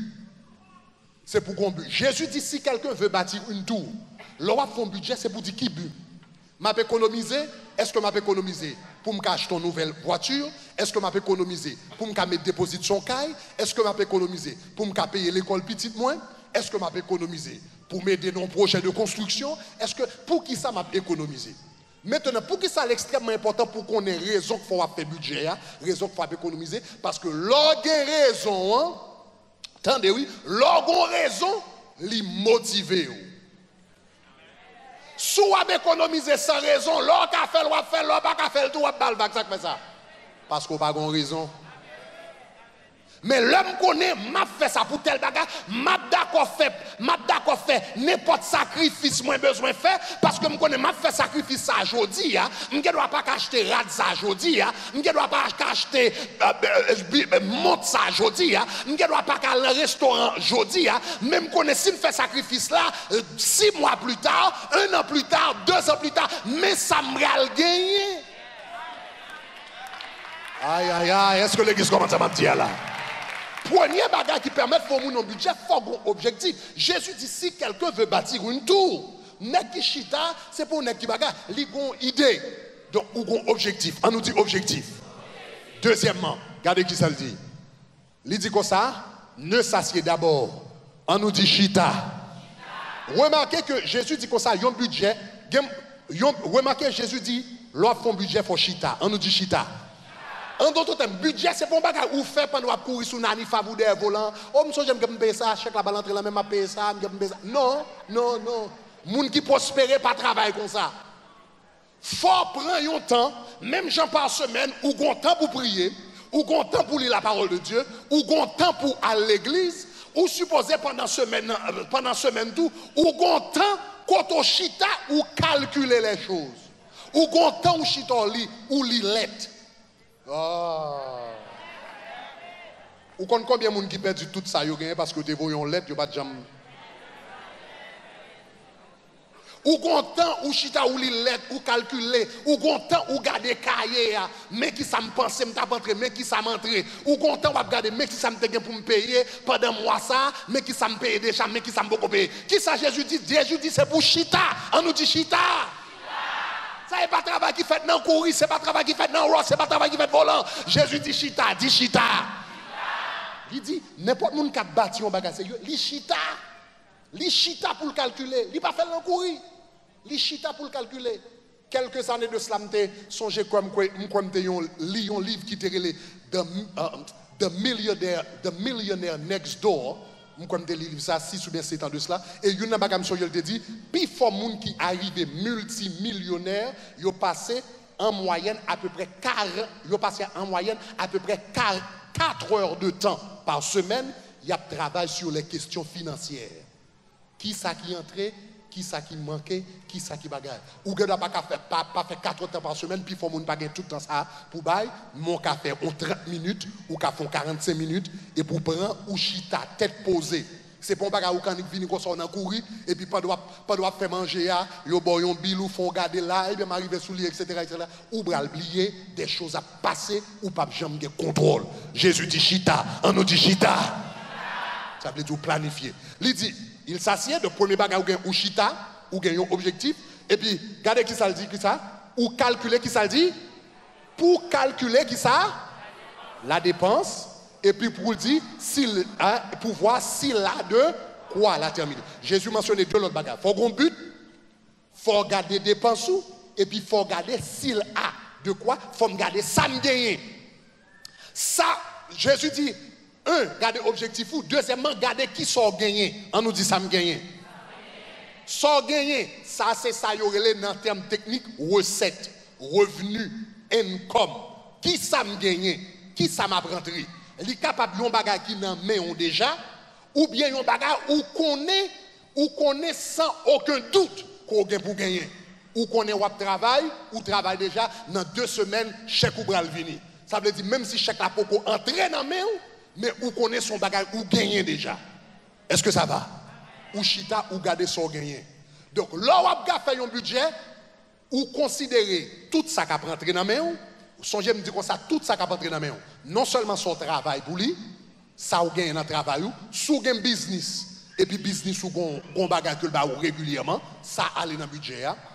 Speaker 1: C'est pour un but. Jésus dit si quelqu'un veut bâtir une tour, l'on va faire un budget, c'est pour dire qui but. M'a économisé, est-ce que m'a économisé pour me acheter une nouvelle voiture? Est-ce que m'a économisé pour me mettre déposit son caille? Est-ce que m'a économisé pour me payer l'école petite moins? Est-ce que m'a économisé pour m'aider dans un projet de construction? Est-ce que pour qui ça m'a économisé? Maintenant, pour qui ça est extrêmement important pour qu'on ait raison qu'il faut faire budget, raison qu'il faut économiser, parce que l'orgue raison, attendez oui, l'orgue raison, li motive. Si vous avez économisé sans raison, l'autre a fait, l'autre fait, l'autre pas fait, tout va fait ça. Parce qu'on n'a pas de raison. Mais l'homme connaît, m'a fait ça pour tel bagage, m'a d'accord fait n'importe sacrifice moi besoin faire parce que me connais m'a fait sacrifice ça aujourd'hui me dois pas acheter rad ça aujourd'hui me dois pas acheter monte ça aujourd'hui me dois pas aller au restaurant aujourd'hui même connais si me fait sacrifice là 6 mois plus tard, 1 an plus tard, 2 ans plus tard, mais ça me ral gagner. Aïe aïe aïe, est-ce que l'église commence à me dire là? Premier bagage qui permet de former un budget, il faut un objectif. Jésus dit si quelqu'un veut bâtir une tour, nek qui chita, c'est pour nek qui bagage, il a une idée. Donc, ou un objectif. On nous dit objectif. Deuxièmement, regardez qui ça le dit. Il dit comme ça, ne s'assied d'abord. On nous dit chita. Remarquez que Jésus dit comme ça, il y a un budget. Remarquez Jésus dit, l'offre un budget pour chita. On nous dit chita. En d'autres termes, budget, c'est pour un bagage où fait pendant qu'on courir sur Nani Favou des volants. Oh, monsieur, j'aime me payer ça, chaque la balle entre la même à payer ça, j'aime payer ça. Non, non, non. Moun qui prospère pas travailler comme ça. Faut prendre un temps, même gens par semaine, ou gon temps pour prier, ou gon temps pour lire la parole de Dieu, ou gon temps pour aller à l'église, ou supposé pendant semaine tout, ou gon temps quand on chita ou calculer les choses. Ou gon temps ou chita ou li lettre. Ah. Ou combien de monde qui perd tout ça parce que tu vois une lettre, tu pas de jambe. Ou content ou chita ou li lettre ou calculer, ou content ou garder cahier mais qui ça me pense me t'a rentré mais qui ça m'entre, ou content ou garder mais qui ça me te pour me payer pendant mois ça, mais qui ça me paye déjà mais qui ça me beaucoup payer. Qui ça Jésus dit c'est pour chita, on nous dit chita. Ça n'est pas travail qui fait dans courir, c'est pas travail qui fait dans ross, c'est pas travail qui fait volant. Jésus dit chita, dit chita. Il dit n'importe monde qui a bâti un bagage sérieux, li chita. Li chita pour le calculer, li pas fait dans courir. Li chita pour le calculer. Quelques années de cela m'te songé comme li un livre qui était relé The Millionaire Next Door. Je vais lire ça 6 ou bien 7 ans de cela. Et il y a un bagage sur te dit, before moun qui arrive multimillionnaire, il passé en moyenne à peu près 4 heures de temps par semaine, il y a travail sur les questions financières. Qui ça qui entrait, qui ça qui manquait, qui ça qui bagaille. Ou que pas faire 4 heures par semaine, puis il faut pas gagner tout le temps ça pour bailler. Mon café en 30 minutes, ou café en 45 minutes, et pour prendre ou chita, tête posée. C'est pour pas ou quand il vient comme ça on a courir, et puis pas doit faire manger, yo boyon bilou, font garder là, et bien m'arriver sous lit, etc. Ou bral oublier des choses à passer, ou pas jamais contrôle. Jésus dit chita, on nous dit chita. Ça veut dire planifier. Il dit, il s'assied, le premier bagage ou chita, ou gagne un objectif, et puis, regardez qui ça le dit, qui ça, ou calculer qui ça le dit, pour calculer qui ça, la dépense, et puis pour dire, pour voir s'il a de quoi la terminer. Jésus mentionnait 2 autres bagages. Il faut qu'on but, il faut regarder des dépenses, et puis il faut regarder s'il a de quoi, il faut regarder ça me gagne. Ça, Jésus dit, 1, garder objectif ou deuxièmement, garder qui sort gagné. On nous dit ça me gagne. Sort gagné, ça c'est ça y aurait dans termes techniques, recette, revenu, income. Qui ça me gagne? Qui ça m'a rentré? Il est capable de bagage qui n'en met déjà, ou bien un bagage ou connaît sans aucun doute qu'on gagne pour gagner. Ou connaît ou travail, ou travaille déjà dans 2 semaines, chèque ou bral vini. Ça veut dire même si chèque la poko entraîne dans main, mais ou connaît son bagage ou gagner déjà. Est-ce que ça va? Ou chita ou garder son gagner. Donc là où vous fait un budget, ou considérer tout ça qui a rentré dans main, songez me dire comme ça tout ça qui a rentré dans main. Non seulement son travail pour lui, ça ou gagne dans travail ou, sous gain business et puis business ou gon bagage que ba régulièrement, ça aller dans budget.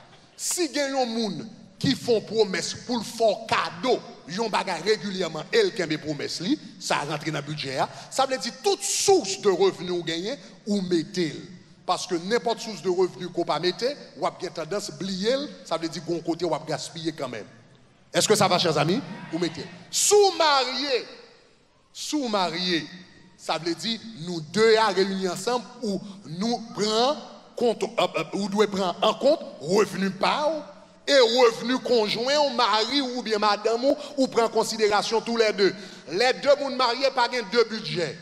Speaker 1: Si il y a un monde qui font promesse pour le faire cadeau, yon bagay régulièrement, elle qui a des promesses, ça rentre dans le budget. Ça veut dire toute source de revenus ou gagné, ou mettez. Parce que n'importe source de revenus qu'on pas mettre, ou a tendance à oublier, ça veut dire qu'on côté ou a gaspiller quand même. Est-ce que ça va, chers amis? Ou mettez. Sous marié, ça veut dire nous deux à réunir ensemble ou nous prenons compte, ou devons prendre en compte revenu par et revenu conjoint ou mari ou bien madame ou prend en considération tous les deux. Les deux monde mariés pas gain deux budgets.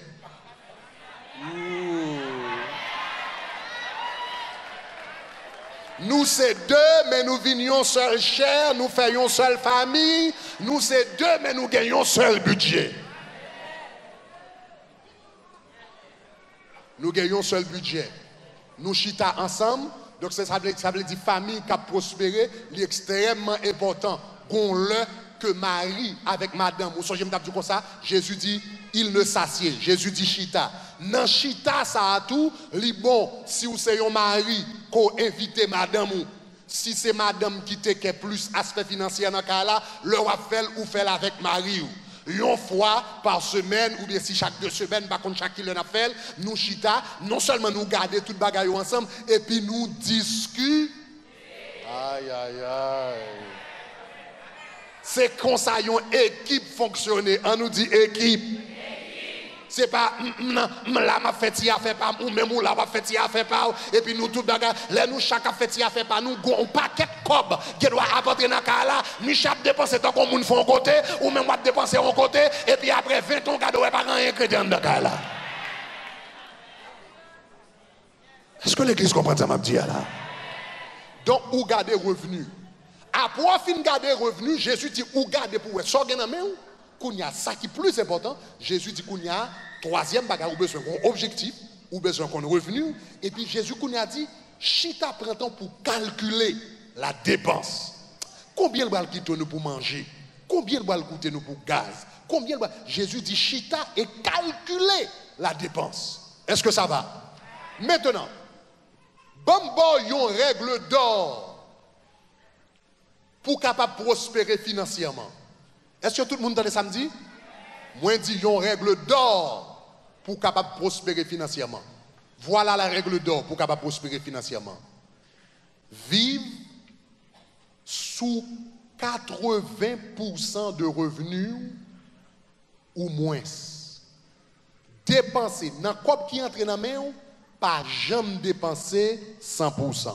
Speaker 1: Nous c'est deux mais nous venions seul chair, nous faisons seule famille, nous c'est deux mais nous gagnons seul budget. Nous gagnons seul budget. Nous chita ensemble. Donc ça veut dire famille qui a prospéré, c'est extrêmement important. Qu'on le que Marie avec madame, ou je me dis comme ça, Jésus dit, il ne s'assied. Jésus dit chita. Dans chita, ça a tout, li bon, si vous êtes un mari, qu'on invite madame ou, si c'est madame qui te plus aspect financier dans le cas là, le va faire ou fait avec Marie ou. Une fois par semaine, ou bien si chaque 2 semaines, par contre chaque kilo n'a fait, nous chita, non seulement nous garder tout le bagage ensemble, et puis nous discutons. Aïe, aïe, aïe. C'est comme ça une équipe fonctionne. On nous dit équipe. C'est pas là ma fait si a fait pas ou même là ma fait si a fait pas et puis nous tout bagarre là nous chaque fait si a fait pas nous un paquet de cob qui doit apporter dans cas là ni chaque dépenser tant qu'on moun font côté ou même moi dépenser en côté et puis après 20 ans cadeau pas rien crédit dans cas là. Est-ce que l'église comprend ça m'a dit là? Donc ou garder revenu. Après fin garder revenu, Jésus dit ou garder pour ça gagne main qu'on y a ça qui est plus important. Jésus dit qu'on y a troisième bagage ou besoin qu'on objectif ou besoin qu'on revenu et puis Jésus qu'on y a dit chita prend temps pour calculer la dépense. Combien le va coûter nous pour manger? Combien le va coûter nous pour gaz? Combien Jésus dit chita et calculer la dépense. Est-ce que ça va? Maintenant, Bambo yon règle d'or pour capable prospérer financièrement. Est-ce que tout le monde dans le samedi? Moi, dis yon règle d'or pour capable prospérer financièrement. Voilà la règle d'or pour capable prospérer financièrement. Vivre sous 80% de revenus ou moins. Dépenser dans le corps qui entre dans la main, pas jamais dépenser 100%.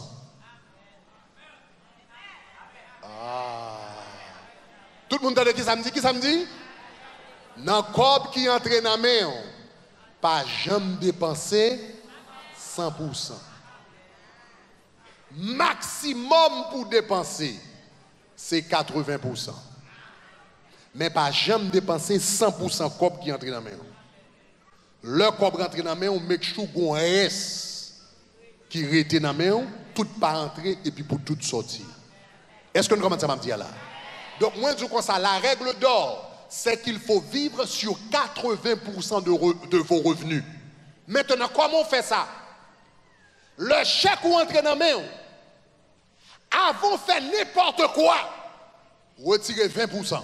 Speaker 1: Tout le monde entend qui ça me dit? Qui ça me dit? Dans le corps qui entre dans la main, pas jamais dépenser 100%. Maximum pour dépenser, c'est 80%. Mais pas jamais dépenser 100% corps qui entre dans la main. Le corps rentre dans la main, on met chou gon reste qui rete dans la main, tout pas entrer et puis pour tout sortir. Est-ce que nous commençons à me dire là? Donc, moi, je crois ça, la règle d'or, c'est qu'il faut vivre sur 80% de vos revenus. Maintenant, comment on fait ça? Le chèque ou entre dans la main, avant de faire n'importe quoi, retirez 20%.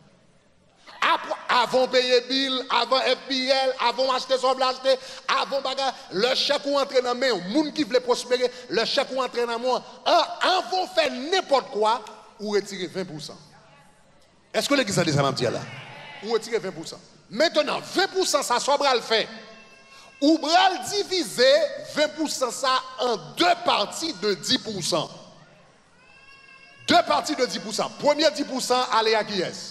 Speaker 1: Avant de payer bill, avant FBL, avant acheter son acheter, avant bagarre, le chèque ou entre dans la main, les gens qui veulent prospérer, le chèque ou entre dans la main, avant de faire n'importe quoi, ou retirer 20%. Est-ce que l'église a dit ça m'a dit là? Ou retirer 20%. Maintenant, 20% ça soit le fait. Ou bral diviser 20% ça en 2 parties de 10%. 2 parties de 10%. Premier 10% allez à qui est-ce?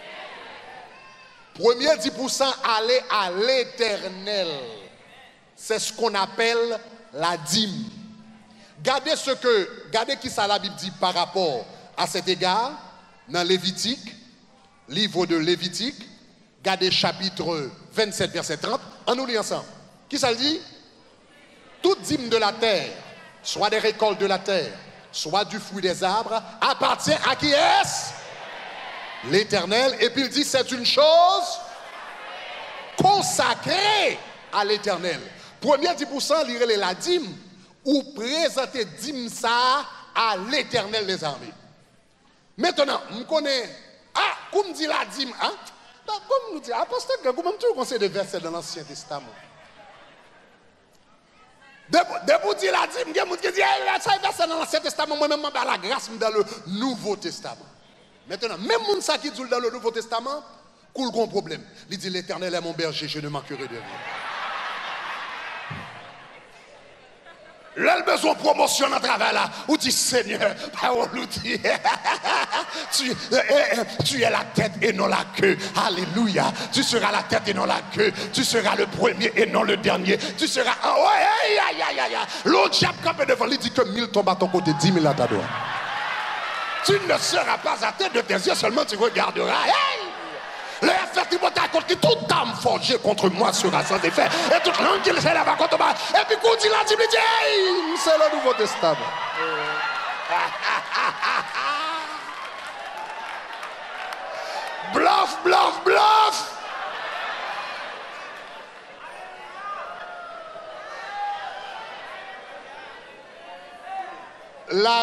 Speaker 1: Premier 10% allez à l'Éternel. C'est ce qu'on appelle la dîme. Regardez qui ça la Bible dit par rapport à cet égard dans Lévitique, livre de Lévitique, regardez chapitre 27 verset 30, on nous lit ensemble. Qui ça le dit? Toute dîme de la terre, soit des récoltes de la terre, soit du fruit des arbres, appartient à qui est-ce? L'Éternel. Et puis il dit c'est une chose consacrée à l'Éternel. Premier 10%, lire la dîme ou présenter dîme ça à l'Éternel des armées. Maintenant, je connais, comme dit la dîme, comme nous dit, apostole, comment tu conseilles des versets dans l'Ancien Testament? Depuis dire la dîme, il y a des gens qui disent, ça est versé dans l'Ancien Testament, moi-même, je la grâce dans le Nouveau Testament. Maintenant, même les gens qui disent dans le Nouveau Testament, coule un problème. Il dit, l'Éternel est mon berger, je ne manquerai de rien. Là, le besoin de promotion dans le travail là, où dit Seigneur, tu es la tête et non la queue. Alléluia. Tu seras la tête et non la queue. Tu seras le premier et non le dernier. Tu seras. L'autre diable campé devant lui dit que 1000 tombent à ton côté, 10 000 à ta droite. Tu ne seras pas à tête de tes yeux, seulement tu regarderas. Le effectivement contre toute âme forgée contre moi sera sans effet. Et toute langue qui s'élève contre moi. Et puis quand il a dit, c'est le Nouveau Testament. Bluff, bluff, bluff. La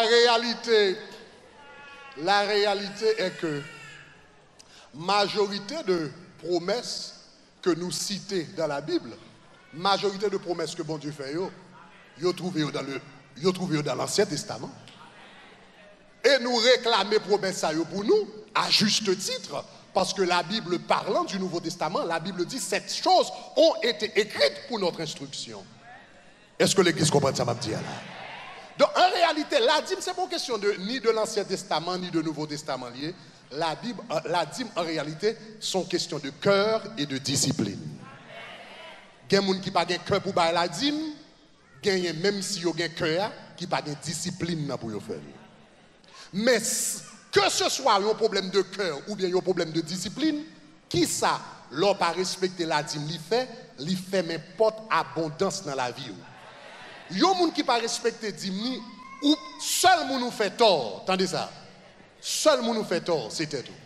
Speaker 1: réalité est que majorité de promesses que nous citons dans la Bible, majorité de promesses que bon Dieu fait, vous trouvez dans l'Ancien Testament. Et nous réclamer promesses pour nous, à juste titre, parce que la Bible parlant du Nouveau Testament, la Bible dit cette choses ont été écrites pour notre instruction. Est-ce que l'Église comprend ça, m'a dit là? Donc en réalité, la dîme, c'est pas une question ni de l'Ancien Testament, ni de Nouveau Testament lié. La dîme, en réalité, sont questions de cœur et de discipline. Il y a des gens qui n'ont pas de cœur pour faire la dîme, même si ils ont un cœur, qui n'ont pas de discipline pour le faire. Mais que ce soit un problème de cœur ou bien un problème de discipline, qui ça, l'on pas respecter la dîme, il fait n'importe abondance dans la vie. Il y a des gens qui n'ont pas respecté la dîme, ou seul nous fait tort. Entendez ça? Seul nous fait tort, c'était tout.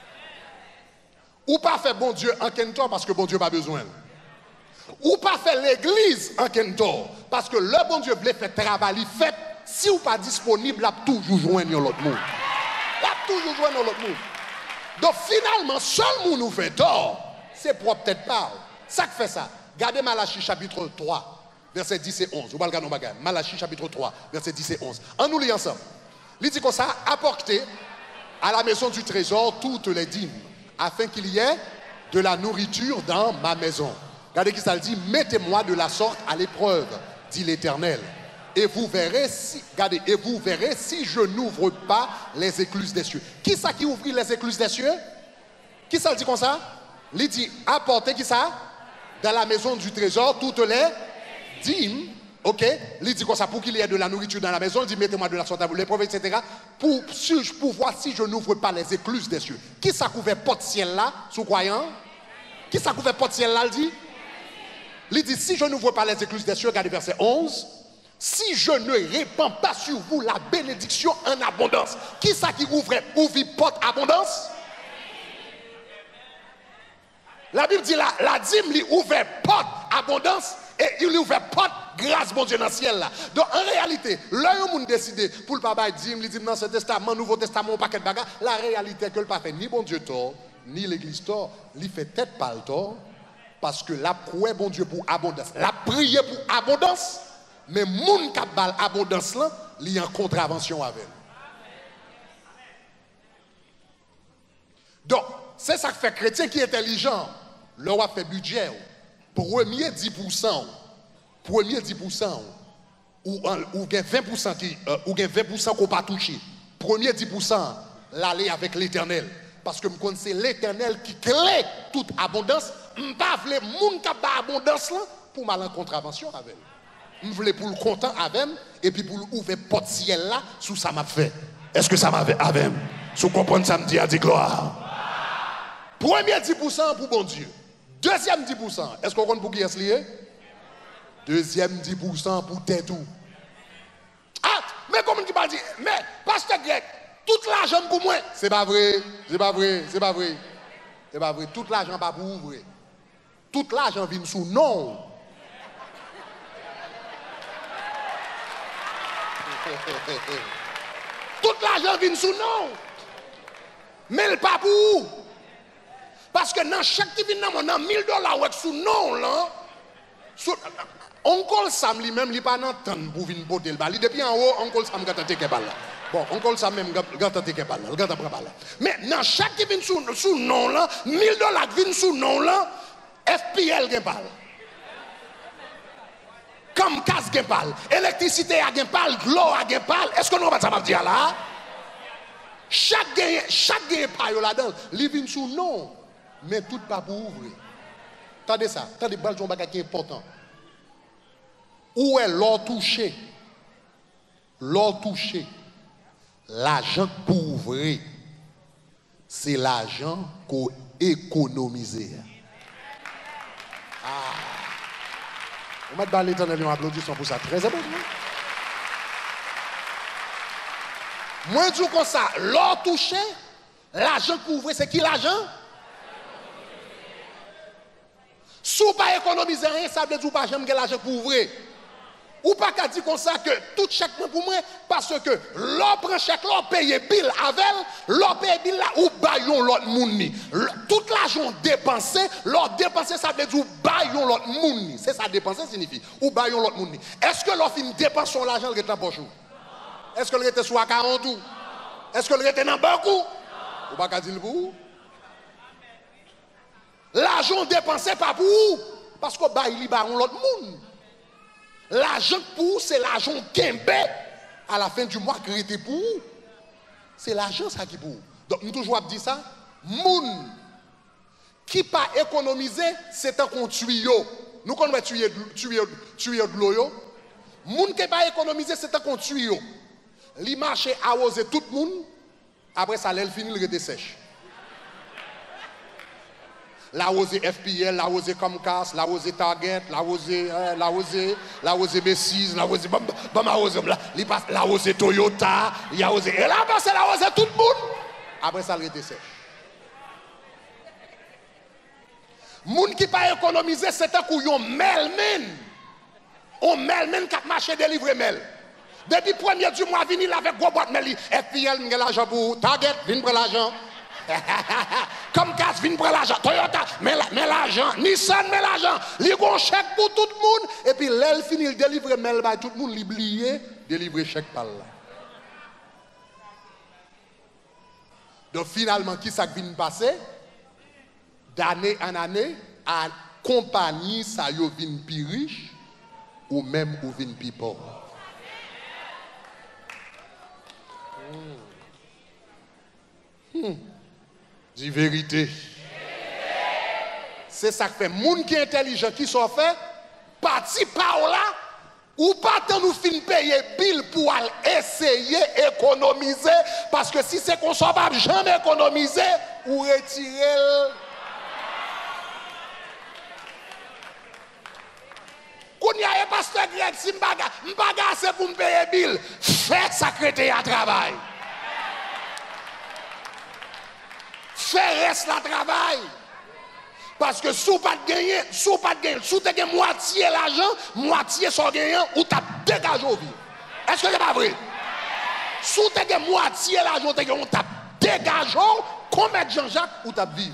Speaker 1: Ou pas fait bon Dieu en quel tort parce que bon Dieu n'a pas besoin. Ou pas fait l'église en quel tort parce que le bon Dieu voulait faire travail, fait. Si ou pas disponible, il a toujours joindre l'autre monde. Il a toujours joindre l'autre monde. Donc finalement, seul nous fait tort, c'est propre peut-être pas. Ça qui fait ça. Regardez Malachie chapitre 3, versets 10 et 11. Vous regardez Malachie chapitre 3, versets 10 et 11. En nous lisant ensemble. Il dit comme ça, apportez à la maison du trésor toutes les dîmes, afin qu'il y ait de la nourriture dans ma maison. Regardez qui ça le dit, mettez-moi de la sorte à l'épreuve, dit l'Éternel. Et vous verrez si, regardez, et vous verrez si je n'ouvre pas les écluses des cieux. Qui ça qui ouvre les écluses des cieux? Qui ça le dit comme ça? Il dit, apportez qui ça? Dans la maison du trésor toutes les dîmes. Ok, il dit comme ça, pour qu'il y ait de la nourriture dans la maison, il dit mettez-moi de la sorte à l'épreuve, etc. Pour voir si je n'ouvre pas les écluses des cieux. Qui ça couvert porte ciel là, sous croyant? Qui ça couvert porte ciel là, il dit si je n'ouvre pas les écluses des cieux, regardez verset 11. Si je ne répands pas sur vous la bénédiction en abondance. Qui ça qui ouvre porte abondance? La Bible dit la dîme lui ouvre porte abondance. Et il ouvre porte grâce bon Dieu dans le ciel là. Donc en réalité, là où on décide pour le papa dire, il dit dans ce testament, Nouveau Testament, paquet de bagarre, la réalité est que le pas fait ni bon Dieu tort, ni l'église tort, il fait tête pas le tort, parce que la prière bon Dieu pour abondance, la prière pour abondance, mais moun qui a abondance là, il y a en contravention avec. Donc, c'est ça qui fait chrétien qui est intelligent, le roi fait budget. Premier 10%, ou 20% qui ou 20% qu'on pas touché. Premier 10% l'aller avec l'Éternel parce que me connais c'est l'Éternel qui crée toute abondance, m'pas vle moun qui a abondance là pour mal en contravention avec. M'vle pour le content avec et puis pour ouvrir porte ciel là sous ça m'a fait. Est-ce que ça m'a fait avec? Sous comprendre ça me dit à dire gloire. Premier 10% pour bon Dieu. Deuxième 10%, est-ce qu'on compte pour qui est lié? Deuxième 10% pour tête tout. Ah, mais comment tu vas dire? Mais, pasteur grec, tout l'argent pour moi. C'est pas vrai, c'est pas vrai, c'est pas vrai. C'est pas vrai, tout l'argent pas pour ouvrir. Tout l'argent vient sous non. Tout l'argent vient sous non. Mais le pas pour où? Parce que dans chaque qui vient dans $1000 ouais, sous non là. Oncle Sam lui-même, il pas dans temps pour venir porter le bal. Depuis en haut, Oncle Sam a tenté qu'elle balle. Bon, Oncle Sam même a tenté qu'elle balle. Il a tenté balle. Mais dans chaque qui vient sous non là, $1000 viennent sous non là, FPL gagne balle. Comme casse gagne balle, électricité a gagne balle, l'eau a gagne balle. Est-ce que nous va ça va dire là? Chaque gagne balle là-dedans, il vient sous non, mais tout pas pour ouvrir. Attendez ça, attendez balle son bagage qui est important. Où est l'or touché? L'or touché. L'argent pour ouvrir, c'est l'argent qu'on économise. Ah. On va te l'éternel un applaudissement pour ça. Très important. Moi, je dis comme ça, l'or touché, l'argent pour ouvrir, c'est qui l'argent? Si vous pas économiser rien, ça veut dire que vous pas jamais l'argent pour ouvrir. Ou pas qu'à dire comme ça que tout chèque pour moi, parce que l'on prend chèque, l'on paye bill avec, l'on paye bill là, ou baillons l'autre monde. Tout l'argent dépensé, l'on dépensé, ça veut dire ou baillons l'autre monde. C'est ça dépenser signifie. Ou baillons l'autre monde. Est-ce que l'on finit dépenser son argent, le reste en poche? Est-ce que le reste soit 40 ou? Est-ce que le reste dans banque ou? Ou pas qu'à dire pour vous? L'argent dépensé pas pour vous, parce que baillons l'autre monde. L'argent pour c'est l'argent kembe à la fin du mois qui était pour. C'est l'argent ça qui pour. Donc nous toujours dit ça, moun qui pas économiser, c'est un qu'on tuyau. Nous connaissons tuer de l'eau. Moun qui pas économiser, c'est un qu'on tuyau. Li marché arroser tout le monde, après ça l'elle finit le rete sèche. L'arroser FPL, l'arroser Comcast, l'arroser Target, l'arroser B6, l'arroser l'arroser Toyota, l'arroser et là c'est l'arroser tout le monde. Après ça le rete sèche. Moun qui pas économiser c'est un couillon melmen. On melmen qui marché délivrer mel. Depuis le premier du mois venir avec gros boîte mel FPL m'gè l'argent pour Target, vinn prendre l'argent. Comme casse vient prendre l'argent, Toyota, mais l'argent, Nissan, mais l'argent, il y a un chèque pour tout le monde, et puis l'elle finit de délivrer mail by tout le monde, l'oublier, délivrer chèque par là. Donc finalement, qui ça vient passer? D'année en année, à compagnie, ça y vient plus riche, ou même ou vient plus pauvre. Dis vérité. C'est ça que fait. Moun qui est intelligent, qui sont fait, parti par là, ou pas tant nous fin payer bill pour essayer d'économiser, parce que si c'est qu'on ne soit pas jamais économiser, ou retirer. Quand il y a un pasteur Greg, si m'baga c'est pour me payer bill, faites secrétaire à travail. Faire reste la travail. Parce que si vous pas de gagner, si vous avez moitié l'argent, moitié son gagnant, ou tu as dégagé au vie. Est-ce que c'est pas vrai? Si vous avez moitié l'argent, ou tu as dégagé, comme Jean-Jacques, ou tu as vivre.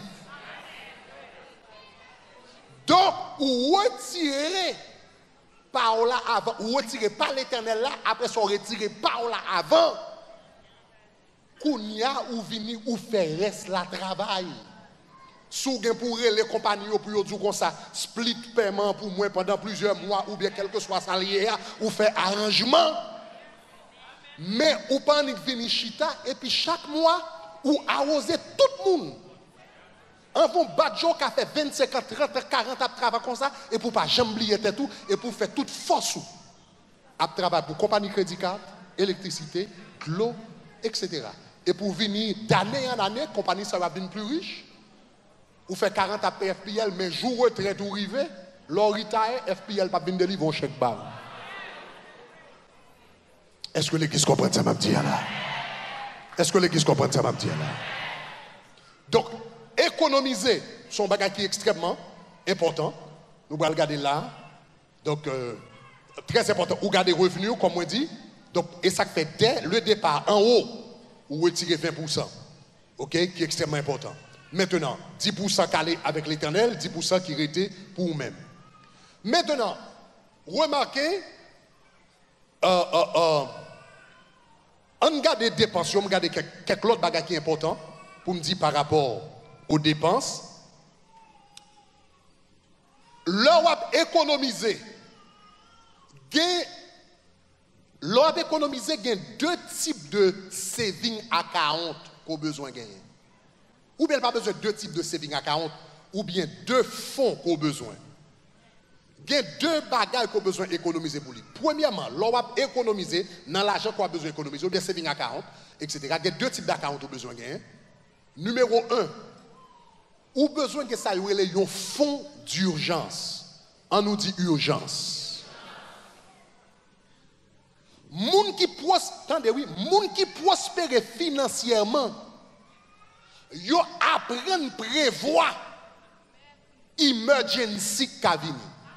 Speaker 1: Donc, ou retirer par là avant, ou retirer par l'éternel là, après son retirer par là avant. Kounia ou vini ou faire reste la travail. Sou gen pour les compagnies pour dire comme ça, split paiement pour moi pendant plusieurs mois ou bien quel que soit salarié ou faire arrangement. Mais ou pas ni vini chita et puis chaque mois ou arroser tout le monde. En bon badjo qui a fait 25, 30, 40 à travailler comme ça et pour pas jamais oublier tout et pour faire toute force à travailler pour compagnie crédit card, électricité, l'eau, etc. Et pour venir d'année en année, compagnie ça va venir plus riche. Ou fait 40 à FPL, mais jour retraite ou rivé, l'on retire, FPL pas venir délivrer un chèque barre. Est-ce que l'église comprend ça, m'a dit là? Est-ce que l'église comprend ça, m'a dit là? Donc, économiser son bagage qui est extrêmement important. Nous allons regarder là. Donc, très important. Ou garder revenus, comme on dit. Donc, et ça fait dès le départ en haut, vous retirez 20%. OK? Qui est extrêmement important. Maintenant, 10% calé avec l'Éternel, 10% qui était pour vous-même. Maintenant, remarquez, on regarde les dépenses, on regarde quelques autres bagages qui sont importants pour me dire par rapport aux dépenses. L'on économiser, il y a deux types de saving account qu'on a besoin de gagner. Ou bien pas besoin de deux types de saving account, ou bien deux fonds qu'on a besoin. Il y a deux bagages qu'on a besoin d'économiser pour lui. Premièrement, l'on va économiser dans l'argent qu'on a besoin d'économiser, ou bien saving account, etc. Il y a deux types d'accounts qu'on a besoin de gagner. Numéro 1, ou besoin que ça ait un fonds d'urgence. On nous dit urgence. Moun qui prospère financièrement, yo apprennent prévoir emergency kavini.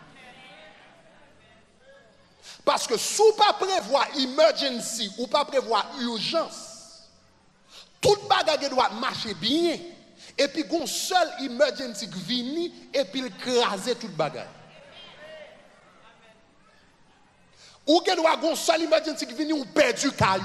Speaker 1: Parce que si vous pas prévoir emergency ou pas prévoir urgence, toute bagarre doit marcher bien. Et puis, il y a un seul emergency qui vient et puis il crase toute bagarre. Ou qu'il y a un seul emergency qui vient ou perdu caillou.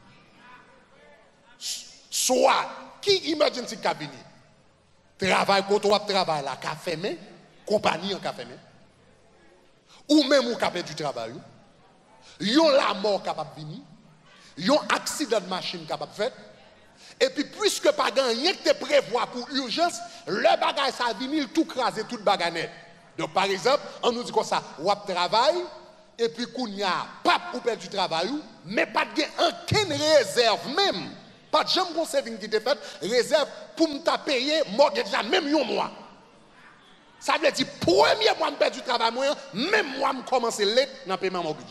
Speaker 1: Soit, qui emergency qui vient? Travail, quand on travaille là, café fermé, compagnie en café fermé. Ou même ou perdu du travail. Yon la mort capable de venir. Yon accident de machine capable de faire. Et puis, puisque pas rien que te prévoit pour urgence, le bagage ça vient tout craser, tout bagage net. Donc, par exemple, on nous dit comme ça, ou travail, et puis qu'on y a pas pour perdre du travail, mais pas de aucune réserve même. Pas de jamais saving qui te fait, réserve pour me payer, mortgage même un mois. Ça veut dire, premier mois, je perds du travail, même moi, je commence l'être dans le paiement mortgage.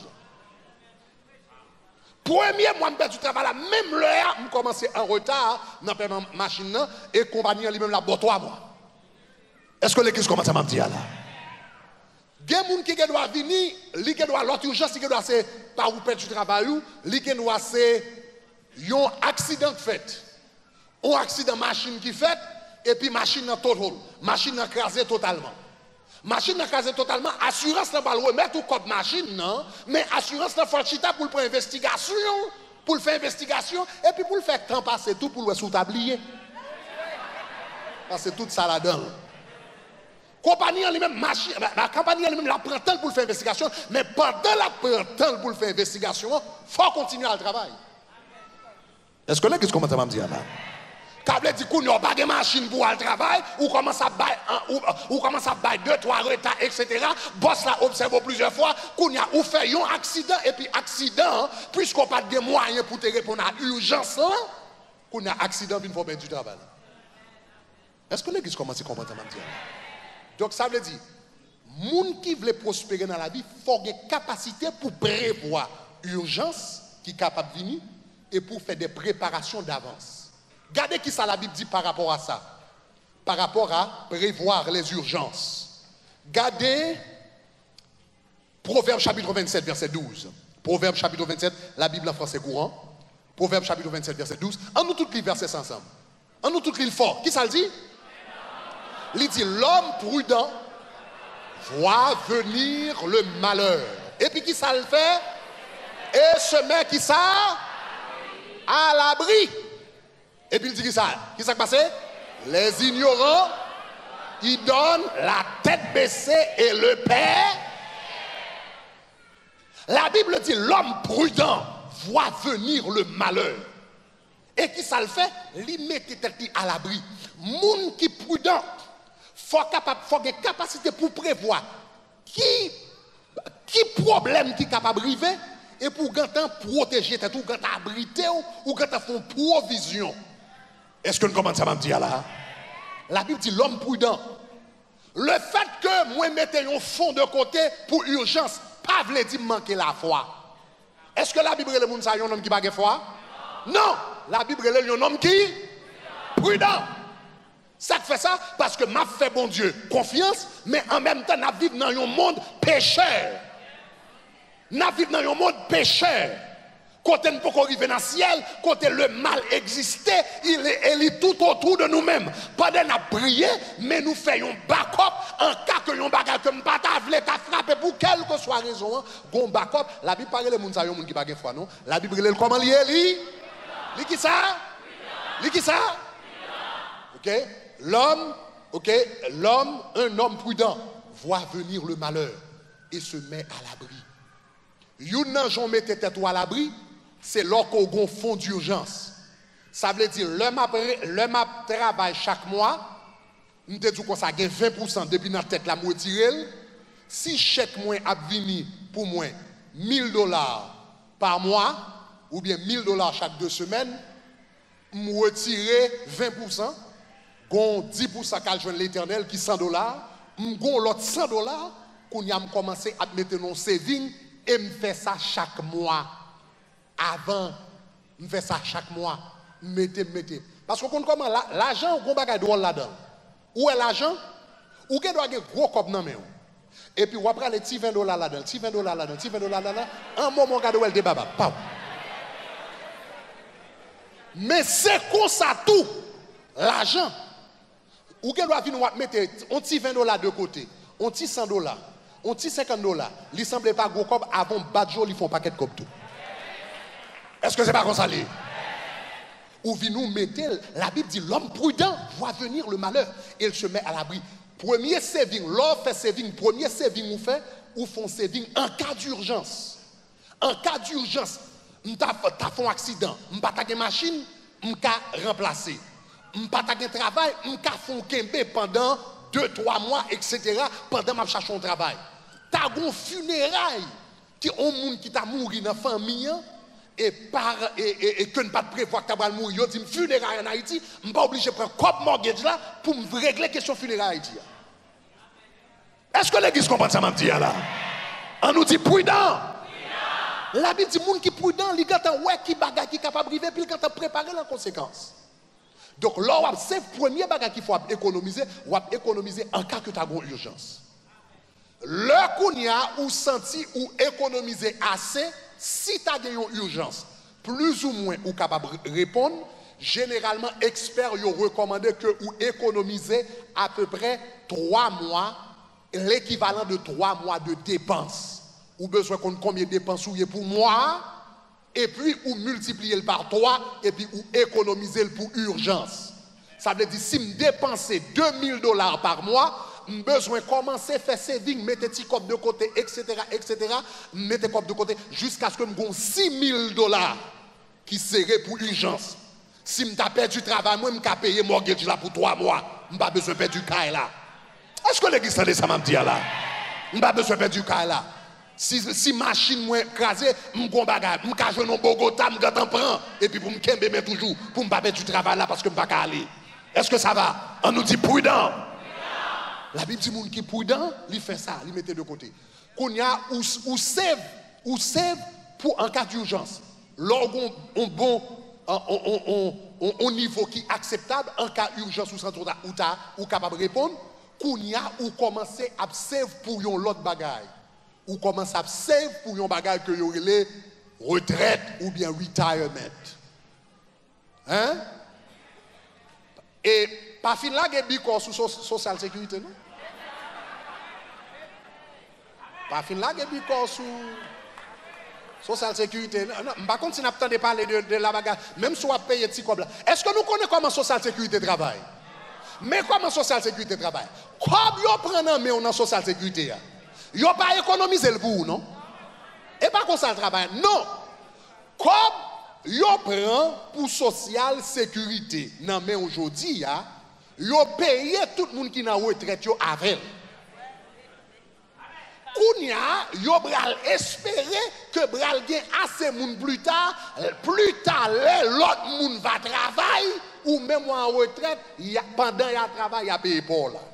Speaker 1: Premier mois, je perds du travail, même l'heure, je commence en retard dans le paiement machine et compagnie lui-même la boit 3 mois. Est-ce que l'église commence à me dire là? Il y a des gens qui doivent venir, qui doivent l'autre urgence, qui doivent c'est pas ou perdre du travail, qui doivent c'est un accident fait. Un accident machine qui fait, et puis machine en total. Machine écrasée totalement. Machine écrasée totalement, assurance ne va pas remettre au code machine, non, mais assurance ne faut chita pour faire investigation, et puis pour le faire temps passer tout pour le sous-tablier. Parce que tout ça là-dedans. Compagnie en lui-même, la compagnie en lui-même la prend temps pour faire investigation, mais pendant la prend temps pour faire investigation, il faut continuer à travailler. Est-ce que là, qu'est-ce qu'on m'a dit là? Quand on dit qu'on n'a pas de machine pour le travail, ou commence à bailler 2, 3 retards, etc. Boss là observe plusieurs fois, qu'on a ou fait un accident, et puis accident, puisqu'on n'a pas de moyens pour te répondre à l'urgence, qu'on a accident, puis il faut mettre du travail. Est-ce que là, qu'est-ce qu'on m'a dit? Donc ça veut dire, les gens qui veulent prospérer dans la vie, il faut avoir une capacité pour prévoir l'urgence qui est capable de venir et pour faire des préparations d'avance. Regardez qui ça la Bible dit par rapport à ça. Par rapport à prévoir les urgences. Regardez Proverbe chapitre 27, verset 12. Proverbe chapitre 27, la Bible en français courant. Proverbe chapitre 27, verset 12. En nous tous les versets ensemble. En nous tous les fort. Qui ça le dit? Il dit, l'homme prudent voit venir le malheur. Et puis qui ça le fait? Et se met qui ça? À l'abri. Et puis il dit qui ça? Qui ça passe? Les ignorants, ils donnent la tête baissée et le père. La Bible dit, l'homme prudent voit venir le malheur. Et qui ça le fait? Il met tête à l'abri. Moun qui prudent, faut avoir des capacités pour prévoir qui problème qui est capable d'arriver et pour protéger tout, abriter ou faire provision. Est-ce que nous commençons à me dire là? La Bible dit l'homme prudent. Le fait que moi mette un fond de côté pour urgence, pas veut dire manquer la foi. Est-ce que la Bible est le monde un homme qui n'a pas de foi? Non, la Bible est un homme qui prudent. Ça fait ça parce que m'a fait bon Dieu confiance, mais en même temps, nous vivons dans un monde pécheur. Nous vivons dans un monde pécheur. Côté nous pouvons arriver dans le ciel, côté le mal existait, il est tout autour de nous-mêmes. Pendant nous prier, mais nous faisons backup en cas que nous bagage que nous pas voulons frapper pour quelle que soit raison, gon backup. La Bible parle les gens qui pas foi non. La Bible dit comment lié li qui ça? Li qui ça? OK? L'homme, un homme prudent voit venir le malheur et se met à l'abri. Yon nan jon mette tête à l'abri, c'est lorsqu'on a un fonds d'urgence. Ça veut dire, le map travail chaque mois, nous te dit qu'on ça gagne 20% depuis notre tête la retiré. Si chaque mois a venu pour moi $1,000 par mois, ou bien $1,000 chaque 2 semaines, je retire 20%, gon 10% qu'à joindre l'éternel qui $100, gon l'autre $100 qu'on a commencé à mettre dans saving et me fait ça chaque mois. Avant, je fais ça chaque mois. Mettez. Parce que comment l'argent, on va gagner là-dedans. Où est l'argent? Ou doit gagner gros cop dans main. Et puis, on va prendre les petits $20 là-dedans, petits $20 là-dedans, petits $20 là-dedans. Un moment, on va gagner le débat. Mais c'est comme ça tout. L'argent. Ou doit venir mettre un petit $20 de côté, un petit $100, un petit $50. Il ne semble pas gros cop avant badjo, ils font paquet de cop tout. Est-ce que c'est pas comme ça? Ou vi nous mettez, la Bible dit l'homme prudent voit venir le malheur et il se met à l'abri. Premier saving, l'homme fait saving, premier saving ou font saving en cas d'urgence. En cas d'urgence, t'as fait un accident, m'pas ta machine, m'ka remplacer. M'pas ta travail, m'ka font kembe pendant 2-3 mois, etc. pendant m'a chercher un travail. T'as un funérail qui ont monde qui t'a mouru dans la famille. Et que ne pas prévoir que tu vas mourir, je dis funérailles en Haïti, je ne suis pas obligé de prendre comme mortgage là pour me régler la question funérailles en Haïti. Est-ce que l'église comprend ça, dit là? On nous dit prudent. La Bible dit monde qui prudent, il a un ouais qui bagaille qui capable de vivre, puis il a préparé la conséquence. Donc là, c'est le premier bagage qu'il faut économiser, ou économiser en cas que tu as une urgence. Le qu'on y a ou senti ou économiser assez. Si tu as une urgence, plus ou moins ou capable de répondre, généralement, experts ont recommandé que vous économisez à peu près 3 mois, l'équivalent de 3 mois de dépenses. Ou besoin de combien de dépenses vous avez pour moi, et puis vous multipliez par 3, et puis vous économisez pour urgence. Ça veut dire si je dépense $2,000 par mois, j'ai besoin de commencer à faire saving, mettre petit cop de côté, etc., mettre cop de côté, jusqu'à ce que j'ai $6,000 qui seraient pour urgence. Si je perdu du travail, moi, je vais payer mortgage là pour 3 mois. Je n'ai pas besoin de perdre du caille là. Est-ce que l'église de ça m'a dit là? Je n'ai pas besoin de perdre du caille là. Si machine moi écrasée, je vais bagarre, je vais jouer dans Bogota, je vais t'en prendre. Et puis pour me kembe toujours, pour ne pas perdre du travail là parce que je ne vais pas aller. Est-ce que ça va? On nous dit prudent. La Bible dit moun qui prudent, il fait ça, il mettait de côté. Qu'on y a ou save pour un cas d'urgence. Lorsqu'on un bon un niveau qui est acceptable en cas d'urgence ou capable de répondre, qu'on y a ou commencer à save pour yon l'autre bagaille. Ou commencer à save pour yon bagaille que yon relè retraite ou bien retirement. Hein? Et pas fin là il y a bicor sous social sécurité non? Pas fin là il y a bicor sous social sécurité. Non, par contre si on attend de parler de la bagarre même si on paye petit comme là. Est-ce que nous connaissons comment social sécurité travaille? Mais comment social sécurité travaille? Comme yo prend en main dans social sécurité yo pas économiser le pour non? Et pas comme ça travaille. Non. Comme yo prend pour social sécurité nan mais aujourd'hui yo paye tout le monde qui dans retraite yo avec. Kounya yo bral espérer que bral gen assez moun plus tard l'autre moun va travailler ou même en retraite pendant y a travail y a payé pour là.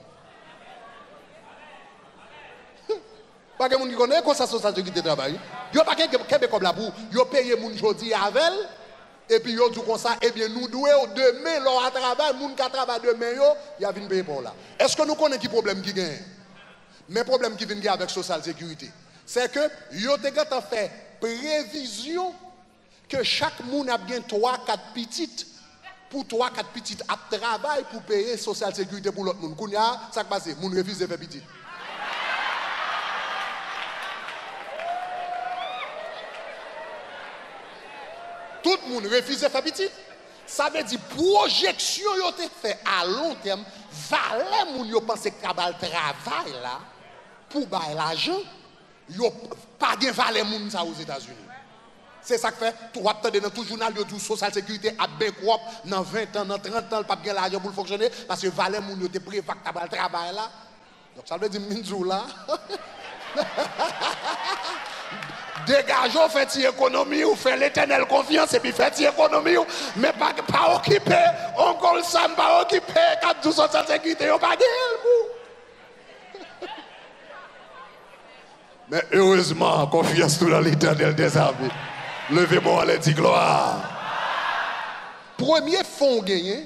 Speaker 1: Pas que moun qui connaît comme ça social sécurité travail. Yo pas que comme là pour yo payer moun jodi avec et puis yo tout comme ça et bien nous doit demain leur travail moun qui travaille demain yo y a vinn payer pour là. Est-ce que nous connaissons qui problème qui gagne? Mais problème qui vient avec social sécurité, c'est que yo te fait prévision que chaque monde a bien 3-4 petites. Pour 3-4 petites à travail pour payer social sécurité pour l'autre monde. Kounya, ça qui passe, moun refuse de faire petit. Tout le monde refuse de faire petit. Ça veut dire projection yo te fait à long terme, valait moun yo pense que travail là pour bailler l'argent, yo pas de valeur moun ça aux États-Unis. C'est ça que fait, tu vas dans tout journal, yo dit social sécurité à ben propre dans 20 ans, dans 30 ans, pas bien l'argent pour fonctionner parce que valeur moun yo te prévu que travail là. Donc ça veut dire minzou là. Dégageons, faites économie ou faites l'éternelle confiance et puis faites économie, mais pas occupé, on colle ça, pas occupé, quand tout ça sans sécurité, on pas mais heureusement, confiance tout dans l'éternel des armées. Levez-moi, allez, dit gloire. Premier fonds gagné,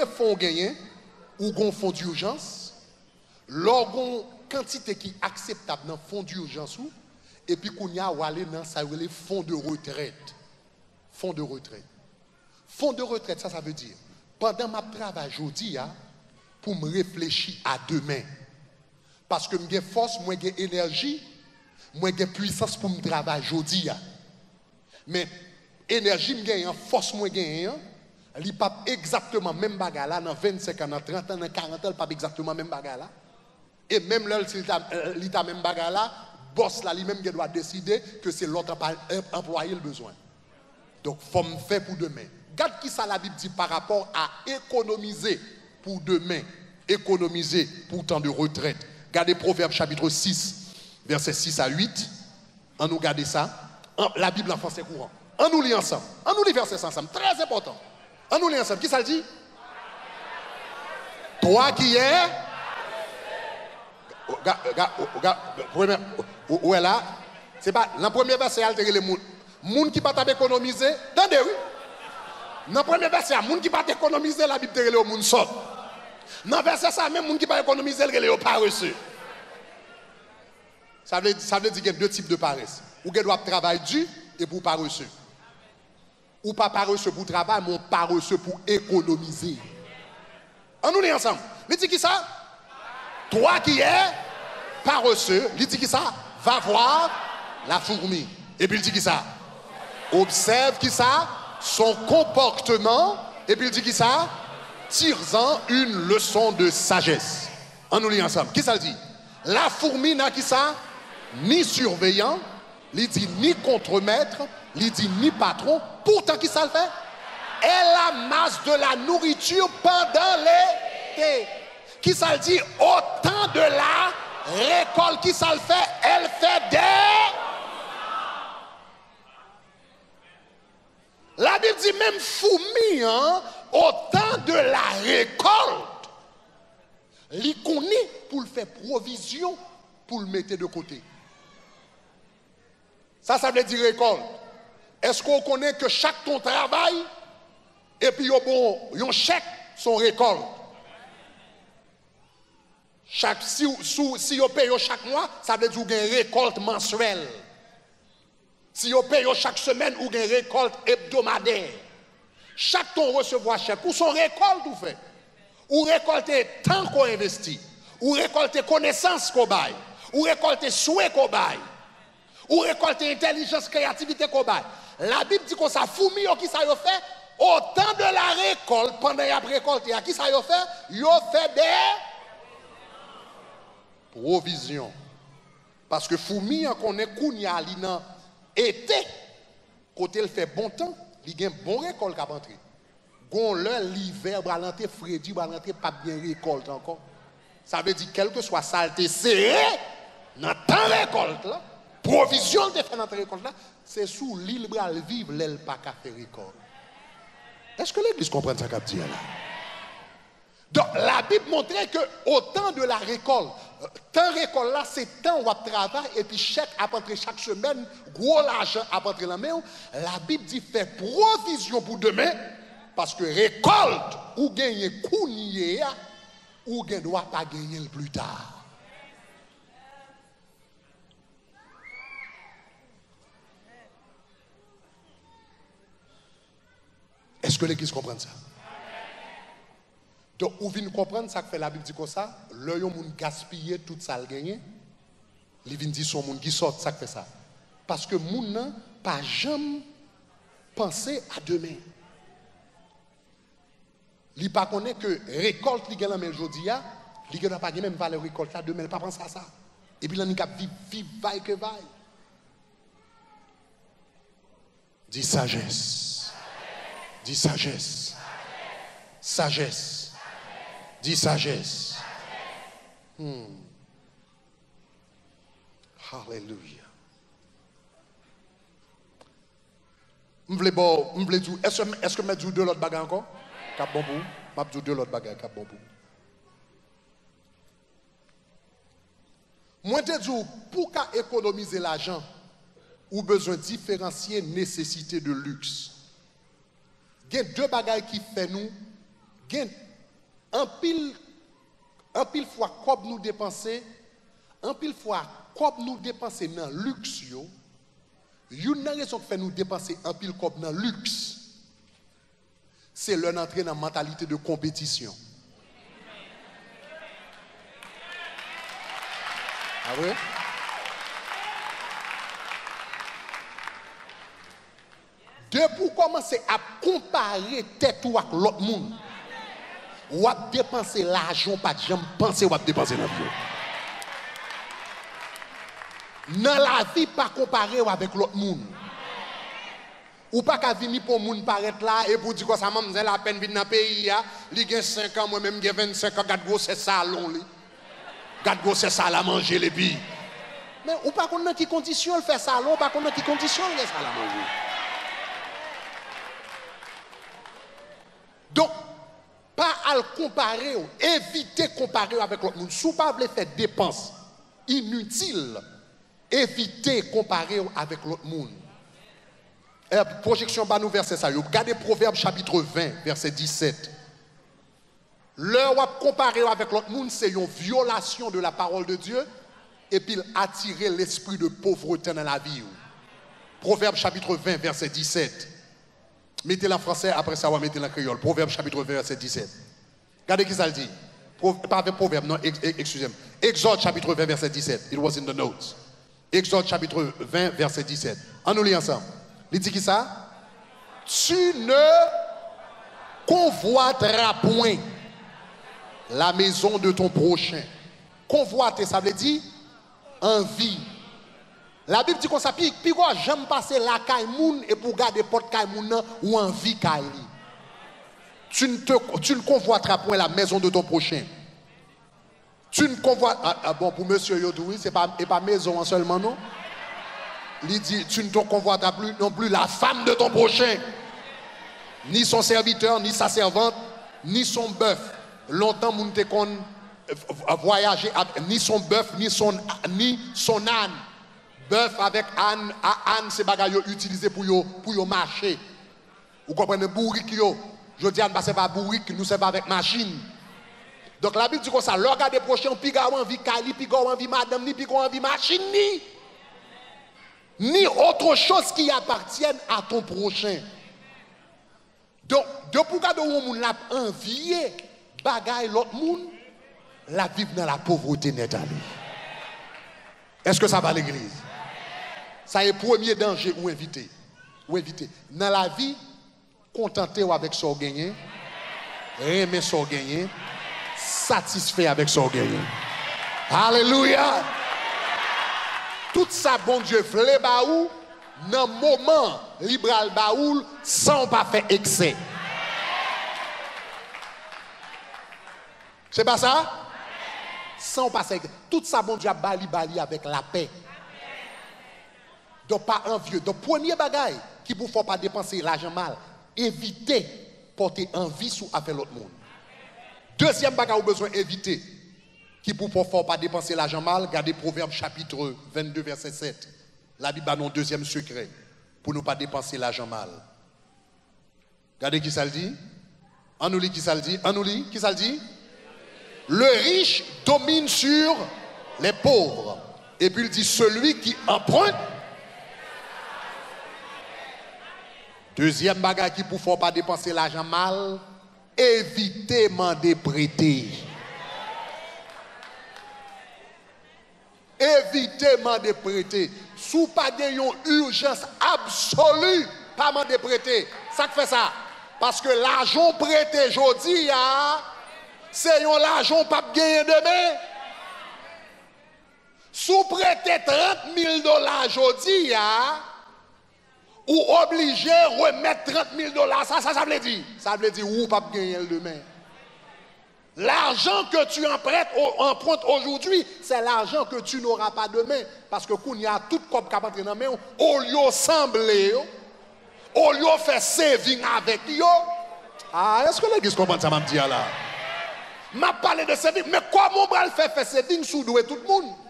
Speaker 1: ou gon fonds d'urgence, l'orgon quantité qui est acceptable dans fonds d'urgence ou et puis qu'on y a aller dans ça les fonds de retraite. Fonds de retraite. Fonds de retraite, ça veut dire pendant ma travail aujourd'hui pour me réfléchir à demain. Parce que j'ai force, moi j'ai énergie, moi j'ai puissance pour me travailler aujourd'hui. Mais énergie j'ai force moi j'ai il pas exactement même bagarre là dans 25 ans, dans 30 ans, dans 40 ans, pas exactement même bagarre là. Et même là il t'a même bagarre là, boss là lui-même qui doit décider que c'est l'autre employé le besoin. Donc faut me faire pour demain. Regarde qui ça la Bible dit par rapport à économiser pour demain, économiser pour temps de retraite. Regardez Proverbes chapitre 6 versets 6 à 8. On nous regarde ça. La Bible en français courant. On nous lit ensemble. On nous lit verset ensemble, très important. On nous lit ensemble. Qui ça le dit? Toi qui es où est là? C'est pas dans le premier verset altérer les moun qui pas économiser. Attendez oui. Dans le premier verset, moun qui pas économiser la Bible te relé au moun sort. Dans verset ça même moun qui pas économiser le relé au paresseux. Ça veut dire qu'il y a deux types de paresse. Ou qui doit travailler dur et pour paresseux. Ou pas paresseux pour travail, mais paresseux pour économiser. On nous lit ensemble. Il dit qui ça? Toi qui es paresseux, il dit qui ça? Va voir la fourmi. Et puis il dit qui ça? Observe qui ça? Son comportement. Et puis il dit qui ça? Tire-en une leçon de sagesse. On nous lit ensemble. Qui ça le dit? La fourmi n'a qui ça? Ni surveillant, il dit ni contremaître, il dit ni patron. Pourtant qui ça le fait? Elle amasse de la nourriture pendant l'été. Qui ça le dit? Au temps de la récolte. Qui ça le fait? Elle fait des... La Bible dit même fourmi, au temps de la récolte, il connaît pour le faire provision, pour le mettre de côté. Ça veut dire récolte. Est-ce qu'on connaît que chaque ton travail, et puis yon chèque son récolte? Si vous payez chaque mois, ça veut dire qu'il y a une récolte mensuelle. Si vous payez chaque semaine, vous avez une récolte hebdomadaire. Chaque ton recevoir chèque, ou son récolte vous fait. Ou récolter temps qu'on investit. Ou récolter connaissance qu'on baille. Ou récolter souhait qu'on baille. Ou récolter intelligence, créativité qu'on baille. La Bible dit qu'on ça fourmi qui ça y fait. Au temps de la récolte, pendant y a récolté, qui ça y fait? Y fait des provisions. Parce que fourmi qu'on est kounya li nan été, côté il fait bon temps, il y a un bon récolte qui a rentré. Gon l'hiver, balanté frédi, balanté pas bien récolte encore. Ça veut dire quel que soit saleté serré dans temps récolte là, provision de faire dans récolte là, c'est sous l'île bral vivre l'elle pas qu'à faire récolte. Est-ce que l'église comprend ça qu'a dit là? Donc la Bible montrait que au temps de la récolte, temps récolte là, c'est temps où on travaille et puis chèque à rentrer chaque semaine, gros l'argent à rentrer la main. La Bible dit fait provision pour demain parce que récolte ou gagner kounier ou ne doit pas gagner le plus tard. Est-ce que l'église comprend ça? Donc, vous venez comprendre ça que fait la Bible dit comme ça, l'œil au monde gaspiller tout ça le gagner. Il vient dire son monde qui sort ça que fait ça. Parce que moun nan pas jamais penser à demain. Il pas connaît que récolte li gen la men jodi a, li gen pas même valeur récolte là demain, il pas penser à ça. Et puis là ni cap vivre vaille que vaille. Dis sagesse. Dis sagesse. Sagesse. Dis sagesse. Alléluia. Est-ce que je dis deux autres bagages encore? Cap bon pour. Je dis deux autres bagages cap bon pour. Moi te dis pour économiser l'argent, ou besoin de différencier nécessité de luxe. Il y a deux bagages qui fait nous, un pile fois comme nous dépenser, un pile fois comme nous dépenser dans le luxe, une raison qui fait nous dépenser un pile comme dans le luxe, c'est leur entrée dans la mentalité de compétition. Ah oui? De pour commencer à comparer tête ou avec l'autre monde, ou à dépenser l'argent, pas de jamais penser ou à dépenser l'argent. Dans la vie, pas comparer avec l'autre monde. Ou pas qu'à venir pour monde paraître là et pour dire que ça m'a la peine de venir dans le pays, il y a 5 ans, moi-même j'ai 25 ans, garde gros c'est salon. Garde gros c'est ça à manger les billes. Mais ou pas qu'on a qui condition le faire salon, pas qu'on a qui condition le faire ça à manger. Donc, pas à le comparer, éviter de comparer avec l'autre monde. Si vous ne voulez pas faire dépenses inutiles, évitez de comparer avec l'autre monde. Projection bas nous verset ça. Regardez Proverbe chapitre 20, verset 17. L'heure où comparer avec l'autre monde, c'est une violation de la parole de Dieu et puis attirer l'esprit de pauvreté dans la vie. Proverbe chapitre 20, verset 17. Mettez-le en français, après ça, on va mettre en créole. Proverbe chapitre 20, verset 17. Regardez qui ça le dit. Pas avec Proverbe, non, excusez-moi. Exode chapitre 20, verset 17. It was in the notes. Exode chapitre 20, verset 17. On nous lit ensemble. Il dit qui ça? Tu ne convoiteras point la maison de ton prochain. Convoiter, ça veut dire envie. La Bible dit qu'on s'appuie, puis quoi, j'aime passer la caille moun et pour garder porte caille moun ou envie caille. Tu ne convoiteras point la maison de ton prochain. Tu ne convoiteras. Bon, pour monsieur Yodoui, c'est pas maison seulement, non? Il dit, tu ne te convoiteras plus non plus la femme de ton prochain, ni son serviteur, ni sa servante, ni son bœuf. Longtemps, moun te kon voyager, ni son bœuf, ni son âne. Bœuf avec âne, c'est bagaille utilisé pour yo marcher. Vous comprenez, bourrique yo. Je dis, c'est pas bourrique, nous c'est pas avec machine. Donc la Bible dit comme ça, le regard des prochains, puis gars envie kali, puis gars envie madame, ni puis gars envie machine, ni autre chose qui appartienne à ton prochain. Donc, de pour garder où on l'a envié, bagaille l'autre monde, la vivre dans la pauvreté net à lui. Est-ce que ça va à l'église? Ça est le premier danger ou éviter. Dans la vie, contentez-vous avec son gagné, aimer son gagné, satisfait avec son gagné. Alléluia! Tout ça, bon Dieu, vle baou, dans le moment, libéral baoul, sans pas faire excès. C'est pas ça? Sans pas faire excès. Tout ça, bon Dieu, bali avec la paix. Donc, pas envieux. Donc, premier bagaille qui ne faut pas dépenser l'argent mal, éviter porter envie sur affaire l'autre monde. Deuxième bagaille, vous besoin d'éviter. Qui pour ne pas dépenser l'argent mal, regardez Proverbe chapitre 22, verset 7. La Bible a un deuxième secret pour ne pas dépenser l'argent mal. Regardez qui ça le dit. On nous lit qui ça le dit. On nous lit qui ça le dit. Le riche domine sur les pauvres. Et puis il dit celui qui emprunte. Deuxième bagage qui pour faut pas dépenser l'argent mal, évitez demander prêter. Évitez demander prêter. Sous pas une urgence absolue, pas demander prêter. Ça fait ça. Parce que l'argent prêté aujourd'hui, c'est l'argent pas gagné demain. Sous prêter 30 000 $ aujourd'hui, ou obligé de remettre 30 000 $, ça veut dire. Ça veut dire ou pas gagner demain. L'argent que tu empruntes aujourd'hui, c'est l'argent que tu n'auras pas demain. Parce que quand il y a tout comme cap entrer dans main, au lieu de sembler, au lieu de faire saving avec eux. Ah, est-ce que l'église comprend ça, m'a dit là? M'a parlé de saving, mais comment on va faire saving sous doué tout le monde?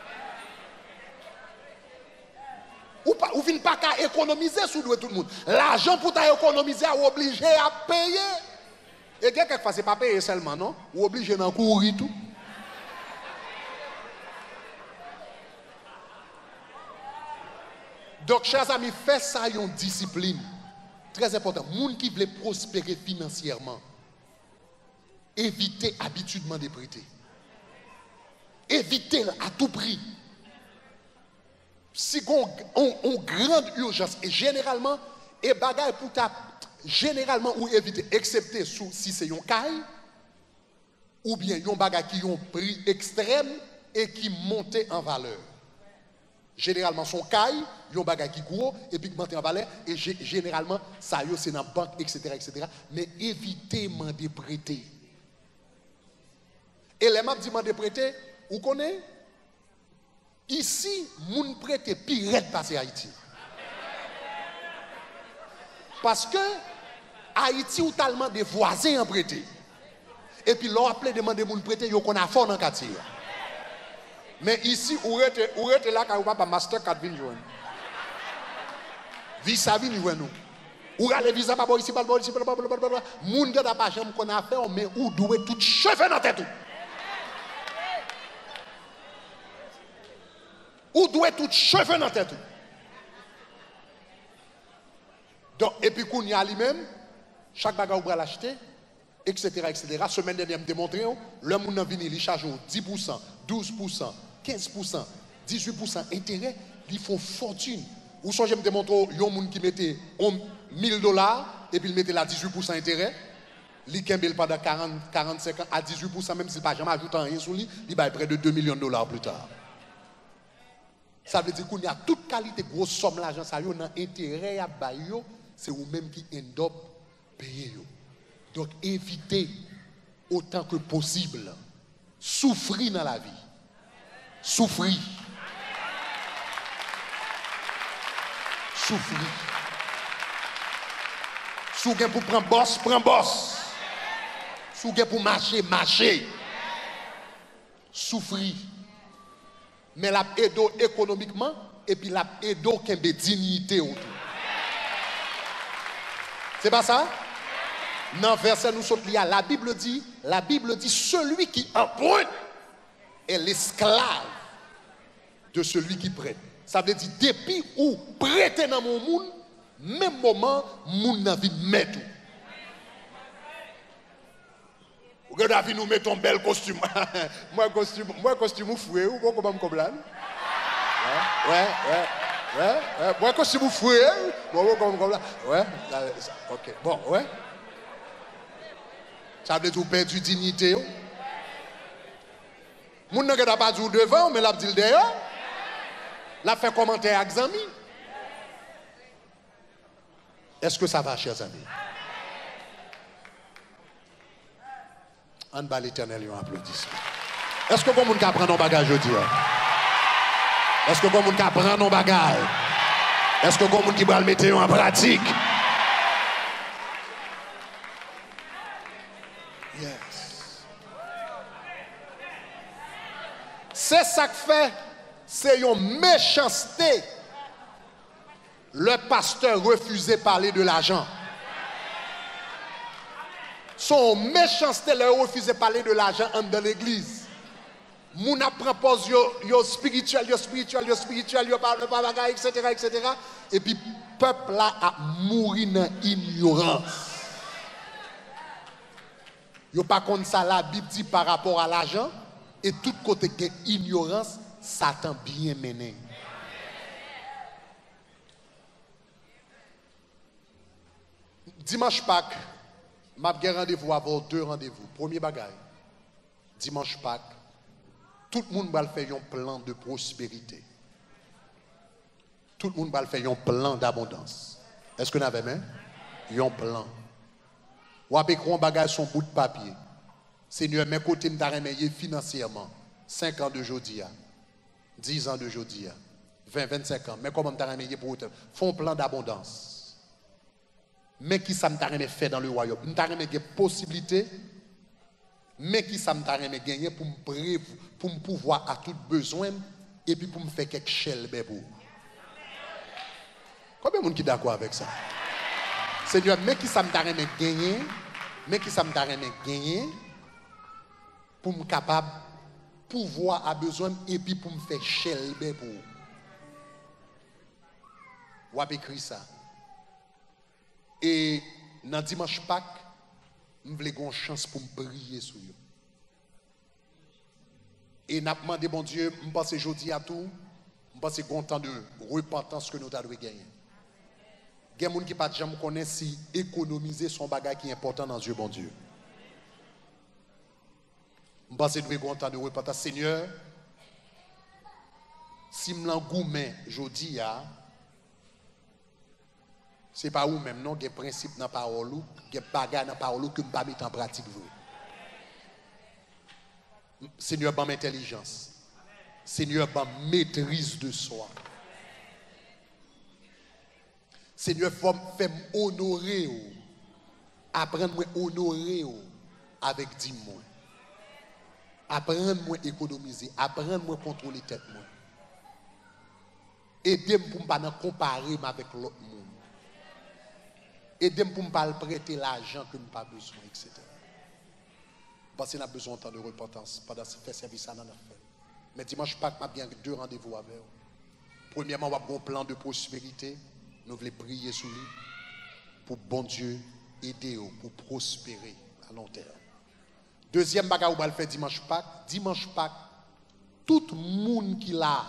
Speaker 1: Ou vient pas qu'à économiser sous doué tout le monde. L'argent pour t'économiser, est obligé à payer. Et quelquefois, ce n'est pas payer seulement, non? Ou obligé d'en courir tout. Donc, chers amis, faites ça une discipline. Très important. Les gens qui veulent prospérer financièrement, évitez habituellement de prêter. Évitez à tout prix. Si on grande urgence, et généralement, et bagaille pour ta généralement ou éviter, excepté si c'est un caille, ou bien un bagage qui ont prix extrême et qui monte en valeur. Généralement, son caille, un bagage qui gros et puis qui monte en valeur, et généralement, ça c'est dans la banque, etc., etc. Mais évitez de prêter. Et les maps demandent de prêter, vous connaissez? Ici, moun prêter pire passer Haïti. Parce que Haïti ou tellement de voisins en prêté. Et puis l'on appelé demander moun prêter, yo qu'on a fort dans le quartier. Mais ici, où est là quand vous pas master 4 vin joindre. Visa vin joindre nous. Ou aller visa pas ici pas ici blablabla. Moun gars pas jambe qu'on a fait mais ou doit tout cheveux dans tête tout. Ou doit tout cheveux dans tête tout. Donc et puis qu'on y a lui-même chaque bagage ou l'acheter etc. Semaine dernière me démontrer le monde vient il charge 10%, 12%, 15%, 18% intérêt, ils font fortune. Ou soit je me démontre un monde qui mettait $1,000 et puis il mettait là 18% intérêt, il kembel pendant 45 ans à 18% même s'il pas jamais ajouté rien sur lui, il va près de $2 millions plus tard. Ça veut dire qu'il y a toute qualité grosse somme l'argent ça yo dans intérêt à bailler, c'est vous même qui end up payer yo. Donc évitez autant que possible souffrir dans la vie. Souffrir. Souffrir. Souffrir pour prendre boss, prends boss. Souffrir pour marcher, marcher. Souffrir. Mais la aide économiquement et puis la aide qui a des dignités autour. C'est pas ça? Dans le verset nous sommes liés, la Bible dit celui qui emprunte est l'esclave de celui qui prête. Ça veut dire depuis où prêter dans mon monde, même moment moun n'a vie mettre. Regardez nous mettons un bel costume. moi costume fouet ou comment me comprendre? Ouais. Moi costume fouet, ouais. OK. Bon, ouais. Ça veut dire perdu dignité. Moun n'a pas dit devant, mais l'a dit derrière. L'a fait commentaire avec amis. Est-ce que ça va, chers amis? En bas l'Éternel, un applaudissement. Est-ce que vous avez prendre nos bagages aujourd'hui? Est-ce que vous avez prendre nos bagages? Est-ce que vous avez le mettre en pratique? Yes. C'est ça que fait, c'est une méchanceté. Le pasteur refusait de parler de l'argent. Son méchanceté leur refusait de parler de l'argent dans l'église. Moun apprend pose yo spirituel, yo parle pas bagaille, etc. Et puis peuple là a mouru dans ignorance. Yo pas contre ça la Bible dit par rapport à l'argent et tout côté que ignorance, Satan bien mené. Dimanche Pâques, m'a gen rendez-vous avoir 2 rendez-vous. Premier bagaille. Dimanche Pâques, tout le monde va faire un plan de prospérité. Tout le monde va faire un plan d'abondance. Est-ce que vous avez même un plan? Ou avec un bagage son bout de papier. Seigneur, mes côtés m'ta remercié financièrement. 5 ans de jodi, 10 ans de jodi, 20, 25 ans. Mais comment m'ta remercié pour autant? Font un plan d'abondance. Mais qui ça m'ta remercié faire dans le royaume? M'ta remercié possibilité. Mais qui ça m'ta remercié gagner pour me pouvoir à tout besoin et puis pour me faire quelque chose de beau. Combien de monde qui est d'accord avec ça? Seigneur, mais qui ça me t'a gagné, mais qui ça me t'a gagné pour me capable pouvoir à besoin et puis pour me faire chelbe pour. Ou a écrit ça. Et dans dimanche Pâques, je voulais une chance pour me prier sur eux. Et n'a demandé bon Dieu, je pense aujourd'hui à tout, je pense content de repentance que nous avons gagné. Il y a des gens qui ne connaissent jamais connaître si économiser son bagage qui est important dans Dieu, bon Dieu. Je pense que nous sommes contents de repentir. Seigneur, si je m'engoume aujourd'hui, ce n'est pas où même, non, il y a des principes dans la parole, il y a des bagages dans la parole que je ne peux pas mettre en pratique. Seigneur, ban intelligence. Seigneur, ban maîtrise de soi. Seigneur, fais honorer, apprendre à honorer avec 10 mois. Apprendre à économiser, apprendre à contrôler tête moi. Aidez-moi pour ne pas comparer avec l'autre monde. Aidez-moi pour ne pas prêter l'argent que je n'ai pas besoin, etc. Parce qu'on a besoin de temps de repentance pendant ce fait service à notre fait. Mais dimanche Pâques, m'a bien 2 rendez-vous avec vous. Premièrement, on a un plan de prospérité. Nous voulons prier sur lui pour bon Dieu aider pour prospérer à long terme. Deuxième bagage, on va le faire dimanche Pâques. Dimanche Pâques, tout le monde qui l'a,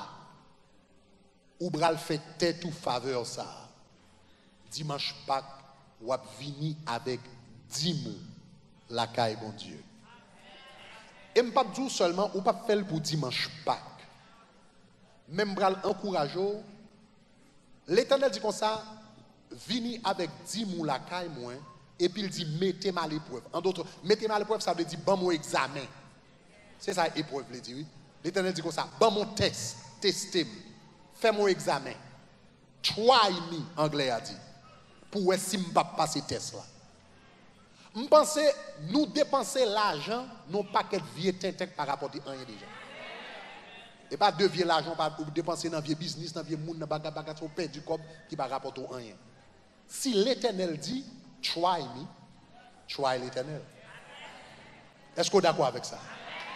Speaker 1: on va le faire tête ou faveur ça. Dimanche Pâques, on va venir avec 10 mots la caille bon Dieu. Et je ne pas dire seulement, on ne pas faire pour dimanche Pâques. Même bral encourager. L'Éternel dit comme ça, venez avec 10 mou la caille moi, et puis il dit mettez-moi à l'épreuve. En d'autres, mettez-moi à l'épreuve, ça veut dire bon mon examen. C'est ça l'épreuve, veut dire. Oui? L'Éternel dit comme ça, bon mon test, testez-moi, fais mon examen. Try me, anglais a dit, pour voir si je ne peux pas passer test là. Je pense nous dépenser l'argent, non pas quel vieux tintin par rapport à rien déjà. Et pas de vieux l'argent pour dépenser dans vieux business, dans vieux monde, dans bagarre trop perdre du corps qui va rapporter rien. Si l'Éternel dit, try me, try l'Éternel. Est-ce que vous êtes d'accord avec ça?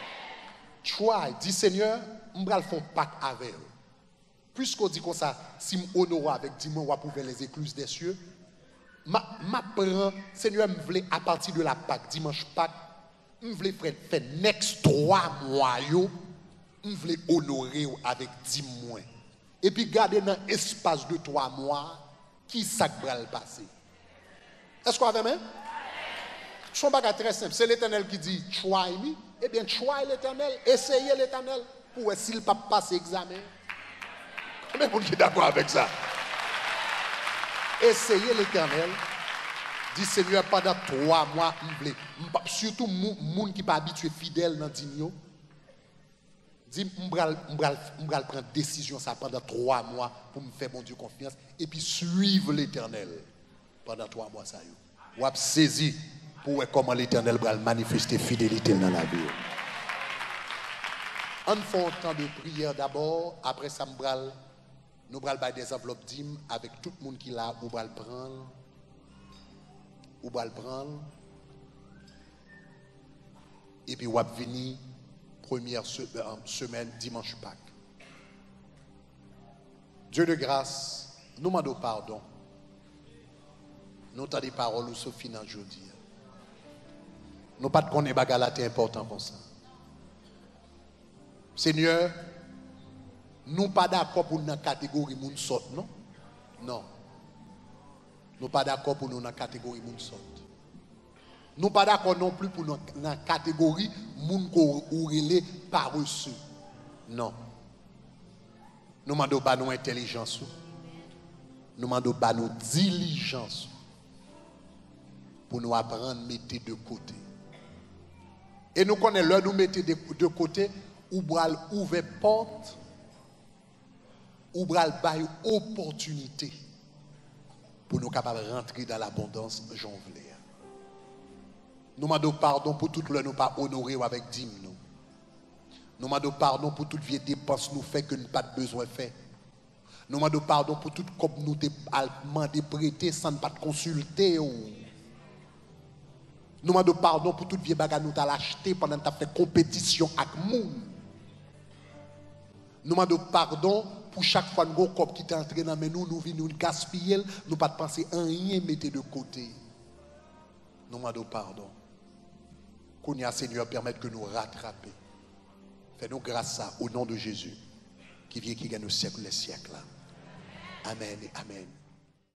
Speaker 1: Try, dit Seigneur, je vais faire un pacte avec eux. Puisqu'on dit comme ça, si je m'honore avec 10 mois, on va pouvoir les écluses des cieux. M'apprends, Seigneur, je voulais à partir de la Pâque, dimanche Pâques, je voulais faire next 3 mois. Je voulais honorer avec 10 mois. Et puis garder dans l'espace de 3 mois, qui ça va le passer. Est-ce qu'on a même? Son bagage très simple. C'est l'Éternel qui dit try me. Eh bien, try l'Éternel, essayez l'Éternel pour voir s'il ne peut pas passer l'examen. Mais vous êtes d'accord avec ça? Essayez l'Éternel. Dit Seigneur, pendant 3 mois, surtout les gens qui ne sont pas habitués fidèles dans le dîner. Dis, je vais prendre décision ça pendant 3 mois pour me faire mon Dieu confiance et puis suivre l'Éternel pendant 3 mois. Ça y est. Ou saisi pour voir comment l'Éternel va manifester fidélité dans la vie. On fait un temps de prière d'abord, après ça, nous allons faire des enveloppes d'hymnes avec tout le monde qui l'a, ou va le prendre. Ou va le prendre. Et puis, on va venir. Première semaine, dimanche Pâques. Dieu de grâce, nous demandons pardon Nous avons des paroles ou Sophie dans aujourd'hui. Nous pas de connaître bagarre important comme ça. Seigneur, nous pas d'accord pour une catégorie moun sort, non? Non. Nous pas d'accord pour nous dans la catégorie moun sort. Nous pas d'accord non plus pour nous dans la catégorie moun ko ou relé paresseux. Non. Nous demandons pas nous intelligence. Nous demandons pas nous diligence pour nous apprendre à mettre de côté. Et nous connaissons l'heure nous mettre de côté ou bral ouvrir porte ou bral bail opportunité pour nous capables de rentrer dans l'abondance j'en voulais. Nous demandons pardon pour toute l'heure nous pas honorer avec dîme nous. Nous demandons pardon pour toute vieille dépense nous fait que nous pas de besoin faire. Nous demandons pardon pour toute comme nous demandé prêter sans pas consulter. Nous demandons pardon pour toute vieille bagarre nous t'a acheté pendant que tu as fait compétition avec moun. Nous demandons pardon pour chaque fois que nous qui est entré dans nous, nous venons nous gaspiller, nous pas penser à rien mettre de côté. Nous demandons pardon. Qu'on y a Seigneur permettre que nous rattraper. Fais-nous grâce à au nom de Jésus qui vient qui gagne au siècle les siècles. Amen et amen.